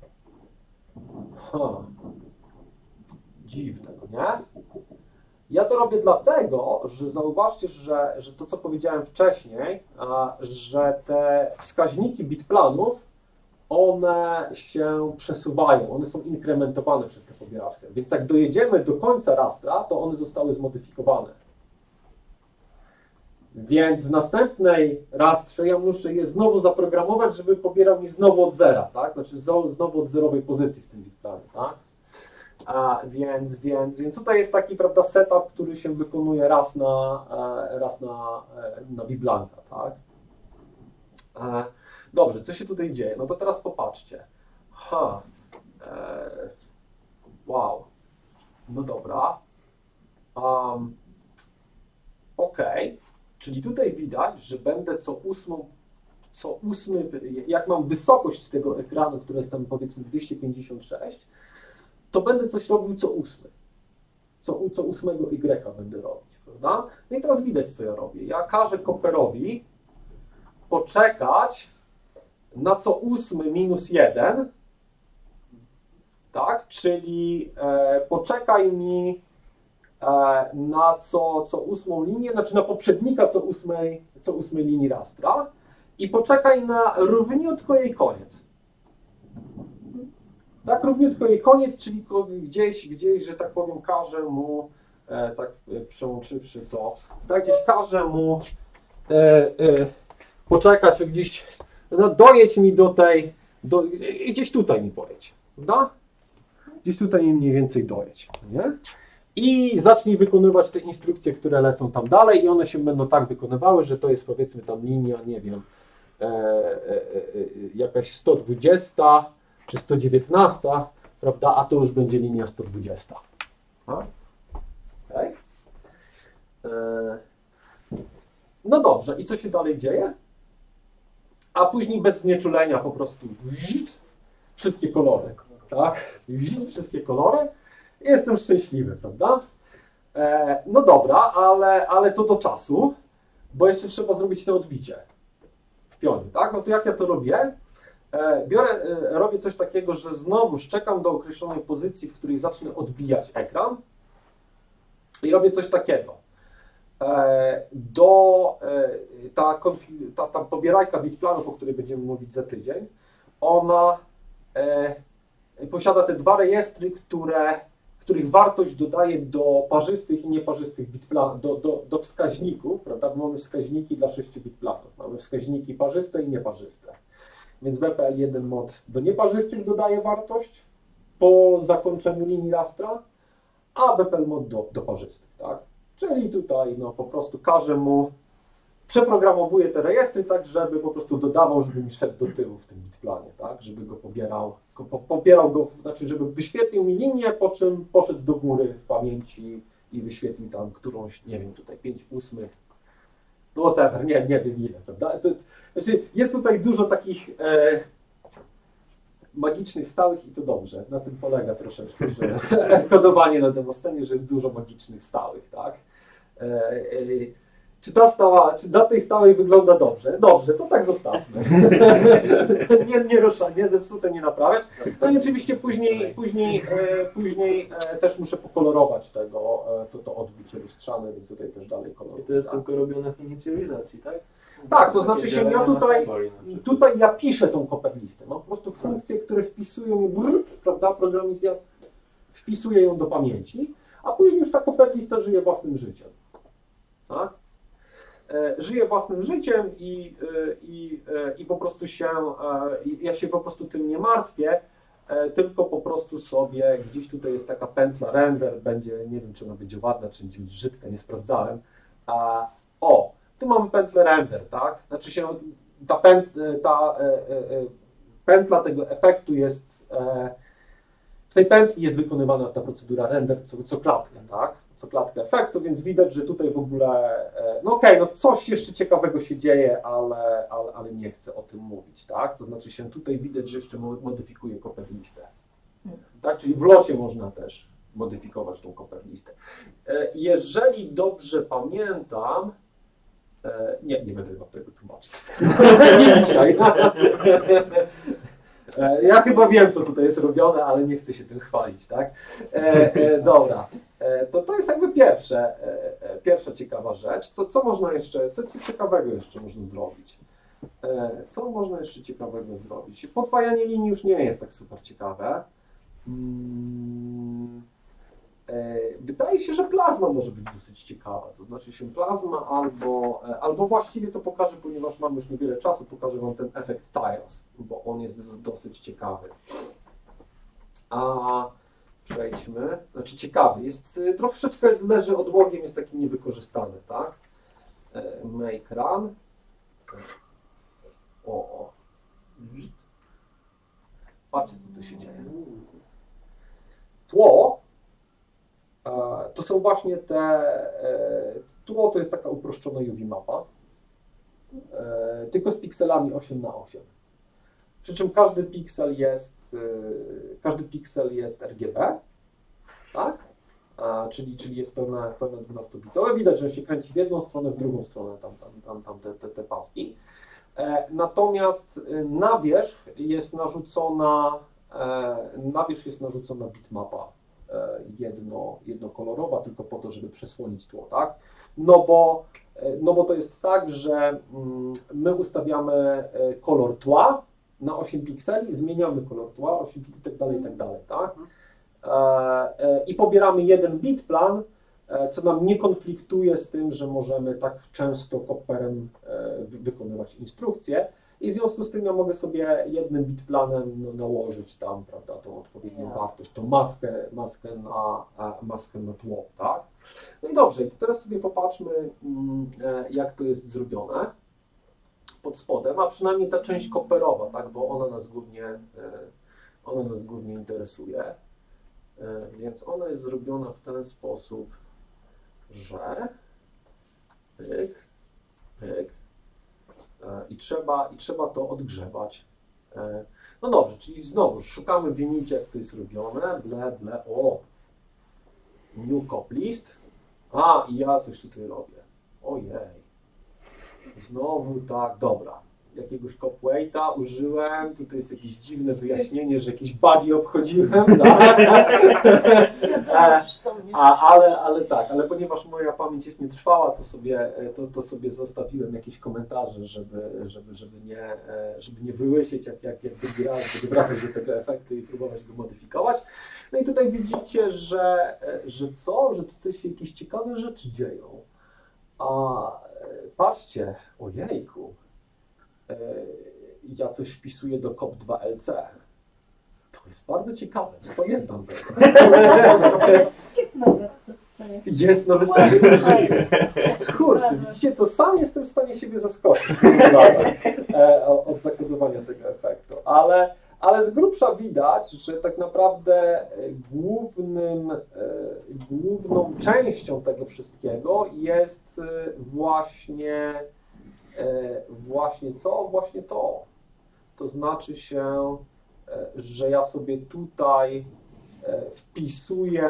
Dziwne, no nie? Ja to robię dlatego, że zauważcie, że to, co powiedziałem wcześniej, że te wskaźniki bitplanów, one się przesuwają, one są inkrementowane przez tę pobieraczkę. Więc jak dojedziemy do końca rastra, to one zostały zmodyfikowane. Więc w następnej rastrze ja muszę je znowu zaprogramować, żeby pobierał mi znowu od zera, tak? Znaczy znowu od zerowej pozycji w tym bitplanie, tak? Więc tutaj jest taki, prawda, setup, który się wykonuje raz na Viblanka, tak? Dobrze, co się tutaj dzieje? No to teraz popatrzcie. Wow. No dobra. OK. Czyli tutaj widać, że będę co ósmy, jak mam wysokość tego ekranu, która jest tam powiedzmy 256, to będę coś robił co ósmy. Co ósmego Y będę robić, prawda? No i teraz widać, co ja robię. Ja każę koperowi poczekać na co ósmy -1, tak? Czyli poczekaj mi na co ósmą linię, znaczy na poprzednika co ósmej linii rastra i poczekaj na równiutko jej koniec. Tak, równiutko jej koniec, czyli gdzieś, że tak powiem, każę mu, tak przełączywszy to, tak, gdzieś każę mu poczekać, gdzieś, no, dojedź mi gdzieś tutaj mi pojedź, prawda? Gdzieś tutaj mniej więcej dojedź, nie? I zacznij wykonywać te instrukcje, które lecą tam dalej i one się będą tak wykonywały, że to jest powiedzmy tam linia, nie wiem, jakaś 120 czy 119, prawda, a to już będzie linia 120. Okay. No dobrze, i co się dalej dzieje? A później bez znieczulenia po prostu wszystkie kolory, tak? Wszystkie kolory i jestem szczęśliwy, prawda? No dobra, ale to do czasu, bo jeszcze trzeba zrobić to odbicie w pionie, tak? No to jak ja to robię? Robię coś takiego, że znowu czekam do określonej pozycji, w której zacznę odbijać ekran i robię coś takiego. Ta pobierajka bitplanów, o której będziemy mówić za tydzień, ona posiada te dwa rejestry, których wartość dodaje do parzystych i nieparzystych do wskaźników, prawda? Bo mamy wskaźniki dla 6-bit planów. Mamy wskaźniki parzyste i nieparzyste. Więc BPL1 mod do nieparzystych dodaje wartość po zakończeniu linii rastra, a BPL mod do parzystych, tak? Czyli tutaj no, po prostu każe mu, przeprogramowuje te rejestry tak, żeby po prostu dodawał, żeby mi szedł do tyłu w tym bitplanie, tak? Żeby go pobierał go, znaczy żeby wyświetlił mi linię, po czym poszedł do góry w pamięci i wyświetlił tam którąś, nie wiem, tutaj 5/8, no whatever, nie wiem ile, prawda? Znaczy jest tutaj dużo takich magicznych stałych i to dobrze, na tym polega troszeczkę, że kodowanie na Demoscenie, że jest dużo magicznych stałych, tak? Czy dla tej stałej wygląda dobrze? Dobrze, to tak zostawmy. nie ruszać, nie zepsute, nie naprawiać. No i oczywiście później też muszę pokolorować to odbicie lustrzane, więc tutaj też dalej koloruję. I to jest tylko robione w inicjalizacji, tak? Tak, to znaczy się ja tutaj ja piszę tą Copperlistę. Mam po prostu funkcje, które wpisują, prawda, programizacja wpisuje ją do pamięci, a później już ta Copperlista żyje własnym życiem. Tak? Żyje własnym życiem i po prostu ja się po prostu tym nie martwię, tylko po prostu sobie, gdzieś tutaj jest taka pętla render, będzie, nie wiem czy ona będzie ładna, czy będzie brzydka, nie sprawdzałem. Tu mamy pętlę render, tak? Znaczy się ta pętla tego efektu jest, w tej pętli jest wykonywana ta procedura render co klatkę, tak? Co klatkę efektu, więc widać, że tutaj w ogóle, no okej, no coś jeszcze ciekawego się dzieje, ale nie chcę o tym mówić, tak? To znaczy się tutaj widać, że jeszcze modyfikuje Copperlistę, tak? Czyli w locie można też modyfikować tą Copperlistę. Jeżeli dobrze pamiętam, nie będę wam tego tłumaczyć. Nie dzisiaj. Ja chyba wiem, co tutaj jest robione, ale nie chcę się tym chwalić, tak? Dobra. To jest jakby pierwsza ciekawa rzecz. Co można jeszcze, co ciekawego jeszcze można zrobić? Co można jeszcze ciekawego zrobić? Podwajanie linii już nie jest tak super ciekawe. Wydaje się, że plazma może być dosyć ciekawa, to znaczy się plazma albo właściwie to pokażę, ponieważ mam już niewiele czasu, pokażę wam ten efekt tiles, bo on jest dosyć ciekawy. A przejdźmy, znaczy ciekawy, jest troszeczkę leży odłogiem, jest taki niewykorzystany, tak? Make run. Patrzcie, co tu się dzieje. Tło to są właśnie tło to jest taka uproszczona UV mapa, tylko z pikselami 8×8. Przy czym każdy piksel jest RGB, tak? Czyli jest pełna 12-bitowe. Widać, że się kręci w jedną stronę, w drugą stronę, tam te paski. Natomiast na wierzch jest narzucona bitmapa jednokolorowa, tylko po to, żeby przesłonić tło, tak? No bo to jest tak, że my ustawiamy kolor tła na 8 pikseli, zmieniamy kolor tła, 8 i tak dalej, tak? I pobieramy jeden bitplan, co nam nie konfliktuje z tym, że możemy tak często Copperem wykonywać instrukcje. I w związku z tym ja mogę sobie jednym bitplanem nałożyć tam, prawda, tą odpowiednią wartość, tą maskę na tło, tak? No i dobrze, i teraz sobie popatrzmy, jak to jest zrobione pod spodem, a przynajmniej ta część Copperowa, tak, bo ona nas głównie interesuje. Więc ona jest zrobiona w ten sposób, że pyk, pyk, i trzeba to odgrzewać. No dobrze, czyli znowu szukamy w Inicie, jak to jest robione, new cop list, i ja coś tutaj robię, ojej, znowu tak, dobra, jakiegoś copweighta użyłem, tutaj jest jakieś dziwne wyjaśnienie, że jakieś bugi obchodziłem, tak? ale ponieważ moja pamięć jest nietrwała, to sobie zostawiłem jakieś komentarze, żeby nie wyłysieć, jak drugi raz, żeby wracać do tego efektu i próbować go modyfikować. No i tutaj widzicie, że tutaj się jakieś ciekawe rzeczy dzieją. Patrzcie, ojejku, ja coś wpisuję do COP2LC. To jest bardzo ciekawe, nie pamiętam tego. Skip nawet. Jest nawet kurczę, widzicie, to sam jestem w stanie siebie zaskoczyć od zakodowania tego efektu, ale z grubsza widać, że tak naprawdę główną częścią tego wszystkiego jest właśnie co? Właśnie to. To znaczy się, że ja sobie tutaj wpisuję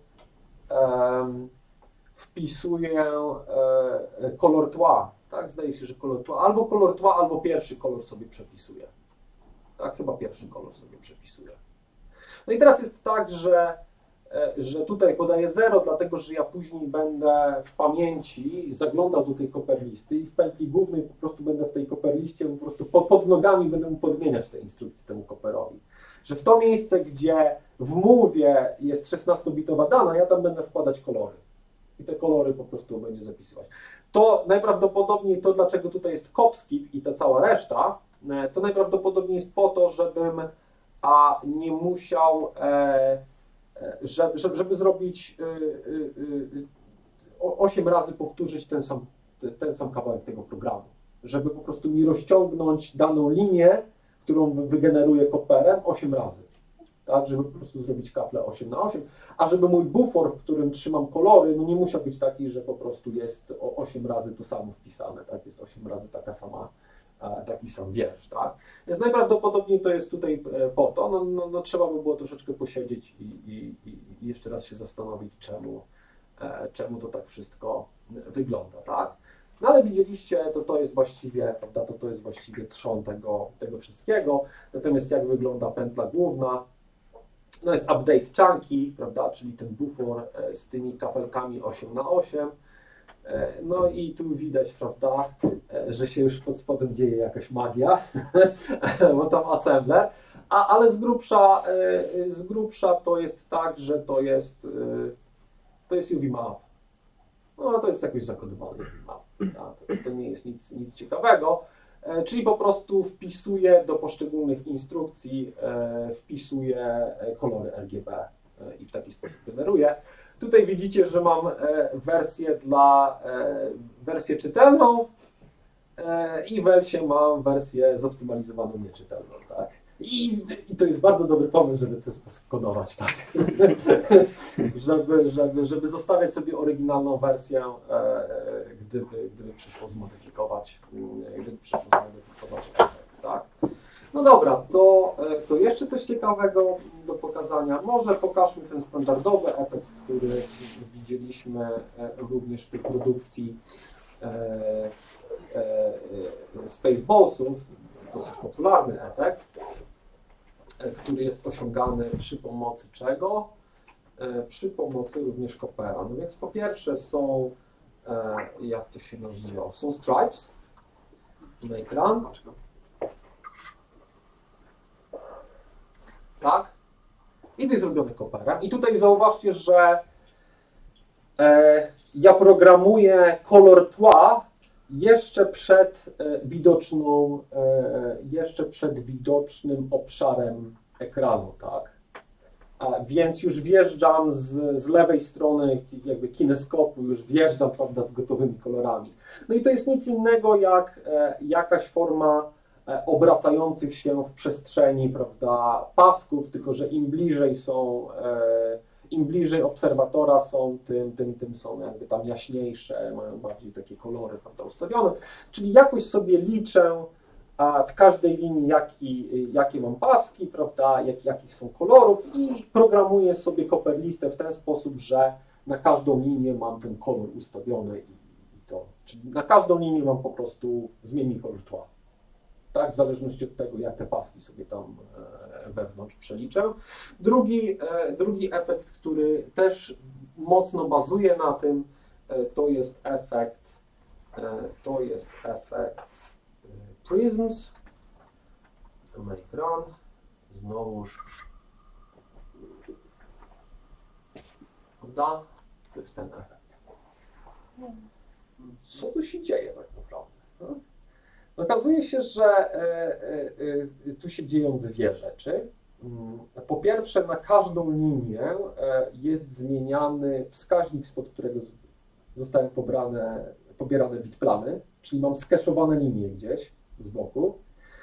kolor tła, tak? Zdaje się, że kolor tła, albo pierwszy kolor sobie przepisuję. Tak, chyba pierwszy kolor sobie przepisuję. No i teraz jest tak, że tutaj podaję 0, dlatego że ja później będę w pamięci zaglądał do tej koperlisty i w pętli głównej po prostu będę w tej koperliście, po prostu pod nogami będę mu podmieniać te instrukcje temu koperowi. Że w to miejsce, gdzie w move'ie jest 16-bitowa dana, ja tam będę wkładać kolory. I te kolory po prostu będzie zapisywać. To najprawdopodobniej to, dlaczego tutaj jest copskip i ta cała reszta, to najprawdopodobniej jest po to, żebym nie musiał, żeby zrobić 8 razy powtórzyć ten sam kawałek tego programu. Żeby po prostu mi rozciągnąć daną linię, którą wygeneruję koperem 8 razy. Tak, żeby po prostu zrobić kaflę 8×8, a żeby mój bufor, w którym trzymam kolory, no nie musiał być taki, że po prostu jest 8 razy to samo wpisane, tak, jest 8 razy taki sam wiersz, tak. Więc najprawdopodobniej to jest tutaj po to, no trzeba by było troszeczkę posiedzieć i jeszcze raz się zastanowić, czemu to tak wszystko wygląda, tak. No ale widzieliście, to jest właściwie, prawda, to jest właściwie trzon tego wszystkiego, natomiast jak wygląda pętla główna, no jest update chunky, prawda, czyli ten bufor z tymi kafelkami 8×8. No i tu widać, prawda, że się już pod spodem dzieje jakaś magia, bo tam assembler, ale z grubsza to jest tak, że to jest UV map. No to jest jakoś zakodowany UV map. To nie jest nic ciekawego. Czyli po prostu wpisuję do poszczególnych instrukcji, wpisuję kolory RGB i w taki sposób generuję. Tutaj widzicie, że mam wersję czytelną i w Elsie mam wersję zoptymalizowaną nieczytelną, tak? I to jest bardzo dobry pomysł, żeby w ten sposób kodować, tak? żeby zostawiać sobie oryginalną wersję, gdyby przyszło zmodyfikować efekt, tak? No dobra, to jeszcze coś ciekawego do pokazania. Może pokażmy ten standardowy efekt, który widzieliśmy również w tej produkcji Spaceballsów, dosyć popularny efekt, który jest osiągany przy pomocy czego? Przy pomocy również Coopera. No więc po pierwsze są, jak to się nazywa? Są stripes na ekran. Tak? I to jest zrobione Cooperem. I tutaj zauważcie, że ja programuję kolor tła jeszcze przed widocznym obszarem ekranu, tak? Więc już wjeżdżam z lewej strony jakby kineskopu, już wjeżdżam, prawda, z gotowymi kolorami. No i to jest nic innego jak jakaś forma obracających się w przestrzeni, prawda, pasków, tylko że im bliżej obserwatora są, tym są jakby tam jaśniejsze, mają bardziej takie kolory, prawda, ustawione. Czyli jakoś sobie liczę w każdej linii, jakie mam paski, prawda, jakich są kolorów i programuję sobie Cooper-listę w ten sposób, że na każdą linię mam ten kolor ustawiony i to. Czyli na każdą linię mam po prostu zmiennik kolor tła. tak, w zależności od tego, jak te paski sobie tam wewnątrz przeliczę. Drugi efekt, który też mocno bazuje na tym, to jest efekt Prisms. Make run. Znowuż. Prawda? To jest ten efekt. Co tu się dzieje tak naprawdę? No? Okazuje się, że tu się dzieją dwie rzeczy. Po pierwsze, na każdą linię jest zmieniany wskaźnik, spod którego zostają pobierane bitplany, czyli mam skeszowane linie gdzieś z boku.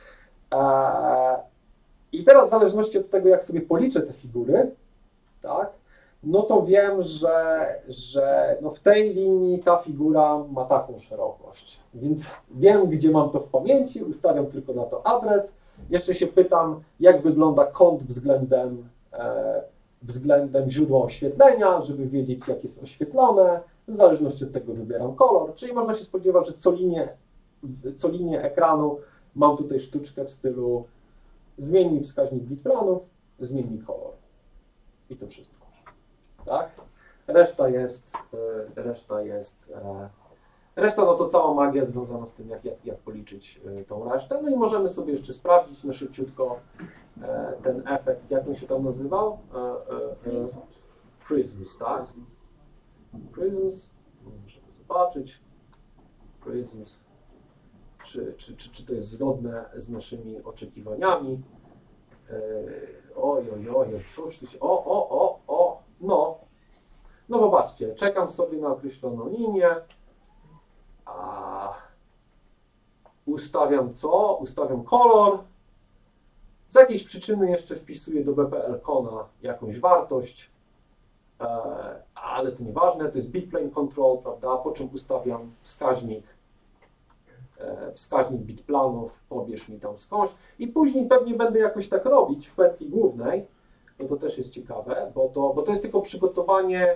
I teraz w zależności od tego, jak sobie policzę te figury, tak, no to wiem, że no w tej linii ta figura ma taką szerokość, więc wiem, gdzie mam to w pamięci, ustawiam tylko na to adres. Jeszcze się pytam, jak wygląda kąt względem źródła oświetlenia, żeby wiedzieć, jak jest oświetlone. W zależności od tego wybieram kolor, czyli można się spodziewać, że co linię ekranu mam tutaj sztuczkę w stylu zmień mi wskaźnik bitplanów, zmień mi kolor. I to wszystko. Tak? Reszta no to cała magia związana z tym, jak policzyć tą resztę. No i możemy sobie jeszcze sprawdzić na szybciutko ten efekt, jak on się tam nazywał? Prisms, tak? Prisms, możemy zobaczyć. Prisms, czy to jest zgodne z naszymi oczekiwaniami. Oj, cóż tu się... No zobaczcie, czekam sobie na określoną linię, ustawiam co? Ustawiam kolor, z jakiejś przyczyny jeszcze wpisuję do BPL-Cona jakąś wartość, ale to nieważne, to jest bitplane control, prawda, po czym ustawiam wskaźnik bitplanów, pobierz mi tam skądś i później pewnie będę jakoś tak robić w pętli głównej, no to też jest ciekawe, bo to jest tylko przygotowanie,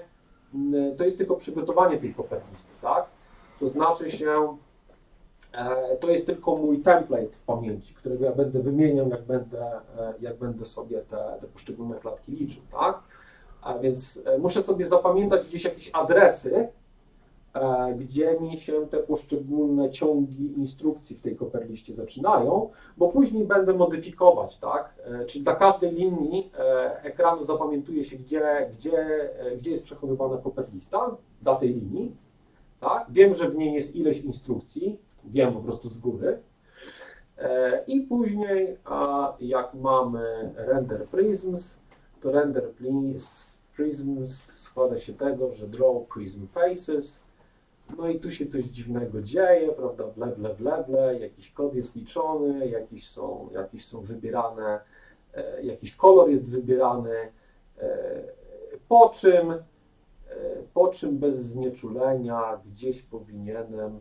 tej kopertlisty, tak? To znaczy się, to jest tylko mój template w pamięci, którego ja będę wymieniał, jak będę sobie te poszczególne klatki liczył, tak? A więc muszę sobie zapamiętać gdzieś jakieś adresy, gdzie mi się te poszczególne ciągi instrukcji w tej koperliście zaczynają, bo później będę modyfikować, tak? Czyli dla każdej linii ekranu zapamiętuje się, gdzie jest przechowywana koperlista dla tej linii, tak? Wiem, że w niej jest ileś instrukcji, wiem po prostu z góry. I później, jak mamy render prisms, to render prisms składa się tego, że draw prism faces. No i tu się coś dziwnego dzieje, prawda, ble, jakiś kod jest liczony, jakieś są wybierane, jakiś kolor jest wybierany, po czym bez znieczulenia gdzieś powinienem,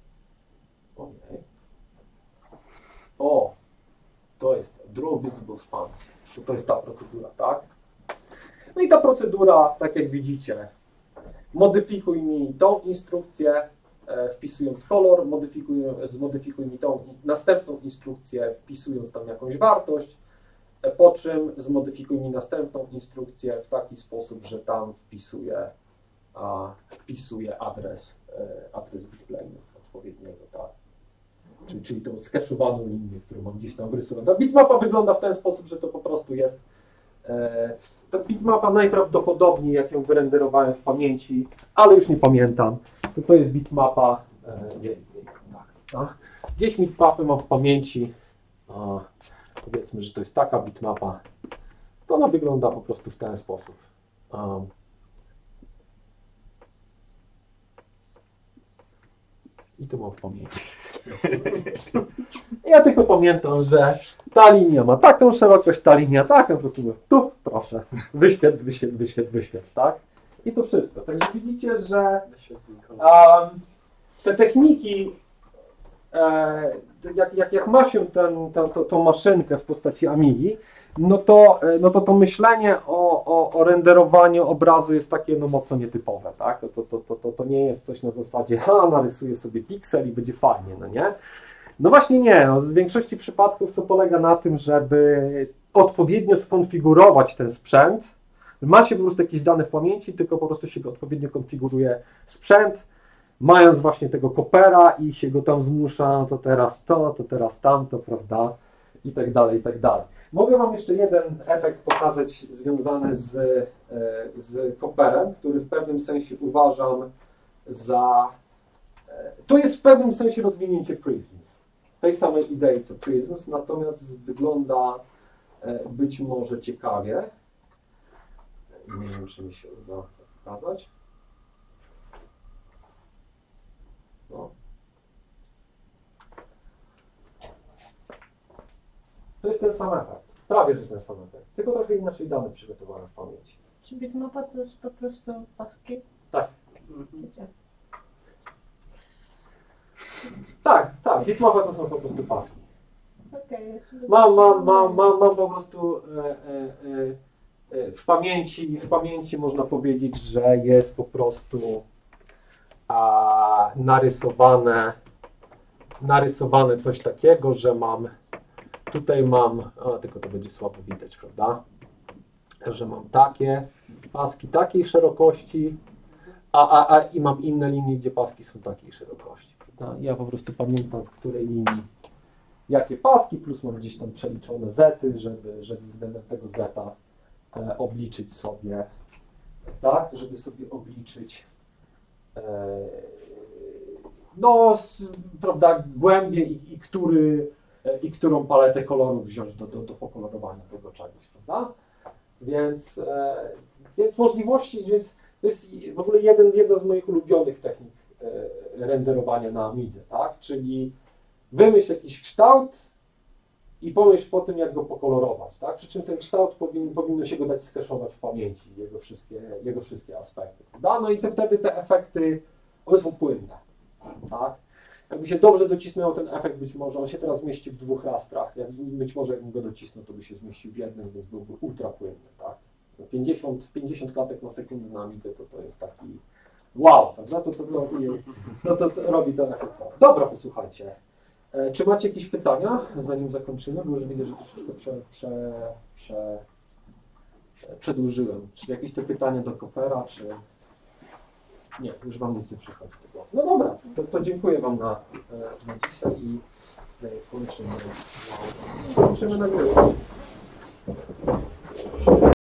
to jest draw visible spans, to jest ta procedura, tak? No i ta procedura, tak jak widzicie, modyfikuj mi tą instrukcję, wpisując kolor, zmodyfikuj mi tą następną instrukcję, wpisując tam jakąś wartość, po czym zmodyfikuj mi następną instrukcję w taki sposób, że tam wpisuję adres bitplane'u odpowiedniego, tak? Czyli tą skeszowaną linię, którą mam gdzieś tam wyrysowaną. Ta bitmapa wygląda w ten sposób, że to po prostu jest ta bitmapa najprawdopodobniej, jak ją wyrenderowałem w pamięci, ale już nie pamiętam, to jest bitmapa, gdzieś bitmapy mam w pamięci, powiedzmy, że to jest taka bitmapa, to ona wygląda po prostu w ten sposób. I to mam w pamięci. Ja tylko pamiętam, że ta linia ma taką szerokość, ta linia taką, po prostu mówię, tu proszę, wyświetl, tak? I to wszystko. Także widzicie, że te techniki, jak ma się tą maszynkę w postaci Amigi, no to myślenie o renderowaniu obrazu jest takie mocno nietypowe, tak? To nie jest coś na zasadzie, narysuję sobie piksel i będzie fajnie, no nie? No właśnie nie. No, w większości przypadków to polega na tym, żeby odpowiednio skonfigurować ten sprzęt. Ma się po prostu jakieś dane w pamięci, tylko po prostu się go odpowiednio konfiguruje sprzęt, mając właśnie tego kopera i się go tam zmusza, to teraz tamto, prawda? I tak dalej, i tak dalej. Mogę Wam jeszcze jeden efekt pokazać związany z koperem, który w pewnym sensie uważam za... To jest w pewnym sensie rozwinięcie Prisms. Tej samej idei co Prisms, natomiast wygląda być może ciekawie. Nie wiem, czy mi się uda to pokazać. No. To jest ten sam efekt. Prawie, że ten sam efekt. Tylko trochę inaczej dane przygotowane w pamięci. Czy bitmapa to jest po prostu paski? Tak. Wiecie. Tak. Bitmapa to są po prostu paski. Okej, ja sobie Mam po prostu w pamięci można powiedzieć, że jest po prostu narysowane coś takiego, że tutaj mam, tylko to będzie słabo widać, prawda, że mam takie paski takiej szerokości, i mam inne linie, gdzie paski są takiej szerokości, prawda? Ja po prostu pamiętam, w której linii jakie paski, plus mam gdzieś tam przeliczone zety, żeby względem tego zeta obliczyć sobie, tak, żeby sobie obliczyć prawda, głębię i którą paletę kolorów wziąć do pokolorowania tego czegoś, prawda? Więc możliwości, więc to jest w ogóle jedna z moich ulubionych technik renderowania na Amidze, tak? Czyli wymyśl jakiś kształt i pomyśl po tym, jak go pokolorować, tak? Przy czym ten kształt powinno się go dać skeszować w pamięci, jego wszystkie aspekty, prawda? No i wtedy te efekty, one są płynne, tak? Jakby się dobrze docisnęło ten efekt, być może on się teraz mieści w 2 rastrach, być może jakbym go docisnął, to by się zmieścił w jednym, więc byłby ultra płynny, tak? 50 klatek na sekundę na Amidze to jest taki wow, prawda? To robi ten efekt. Dobra, posłuchajcie. Czy macie jakieś pytania, zanim zakończymy? Bo już widzę, że troszeczkę przedłużyłem. Czy jakieś te pytania do Kopera, czy... Nie, już Wam nic nie przychodzi. No dobra, to dziękuję Wam na dzisiaj i kończymy nagrywanie.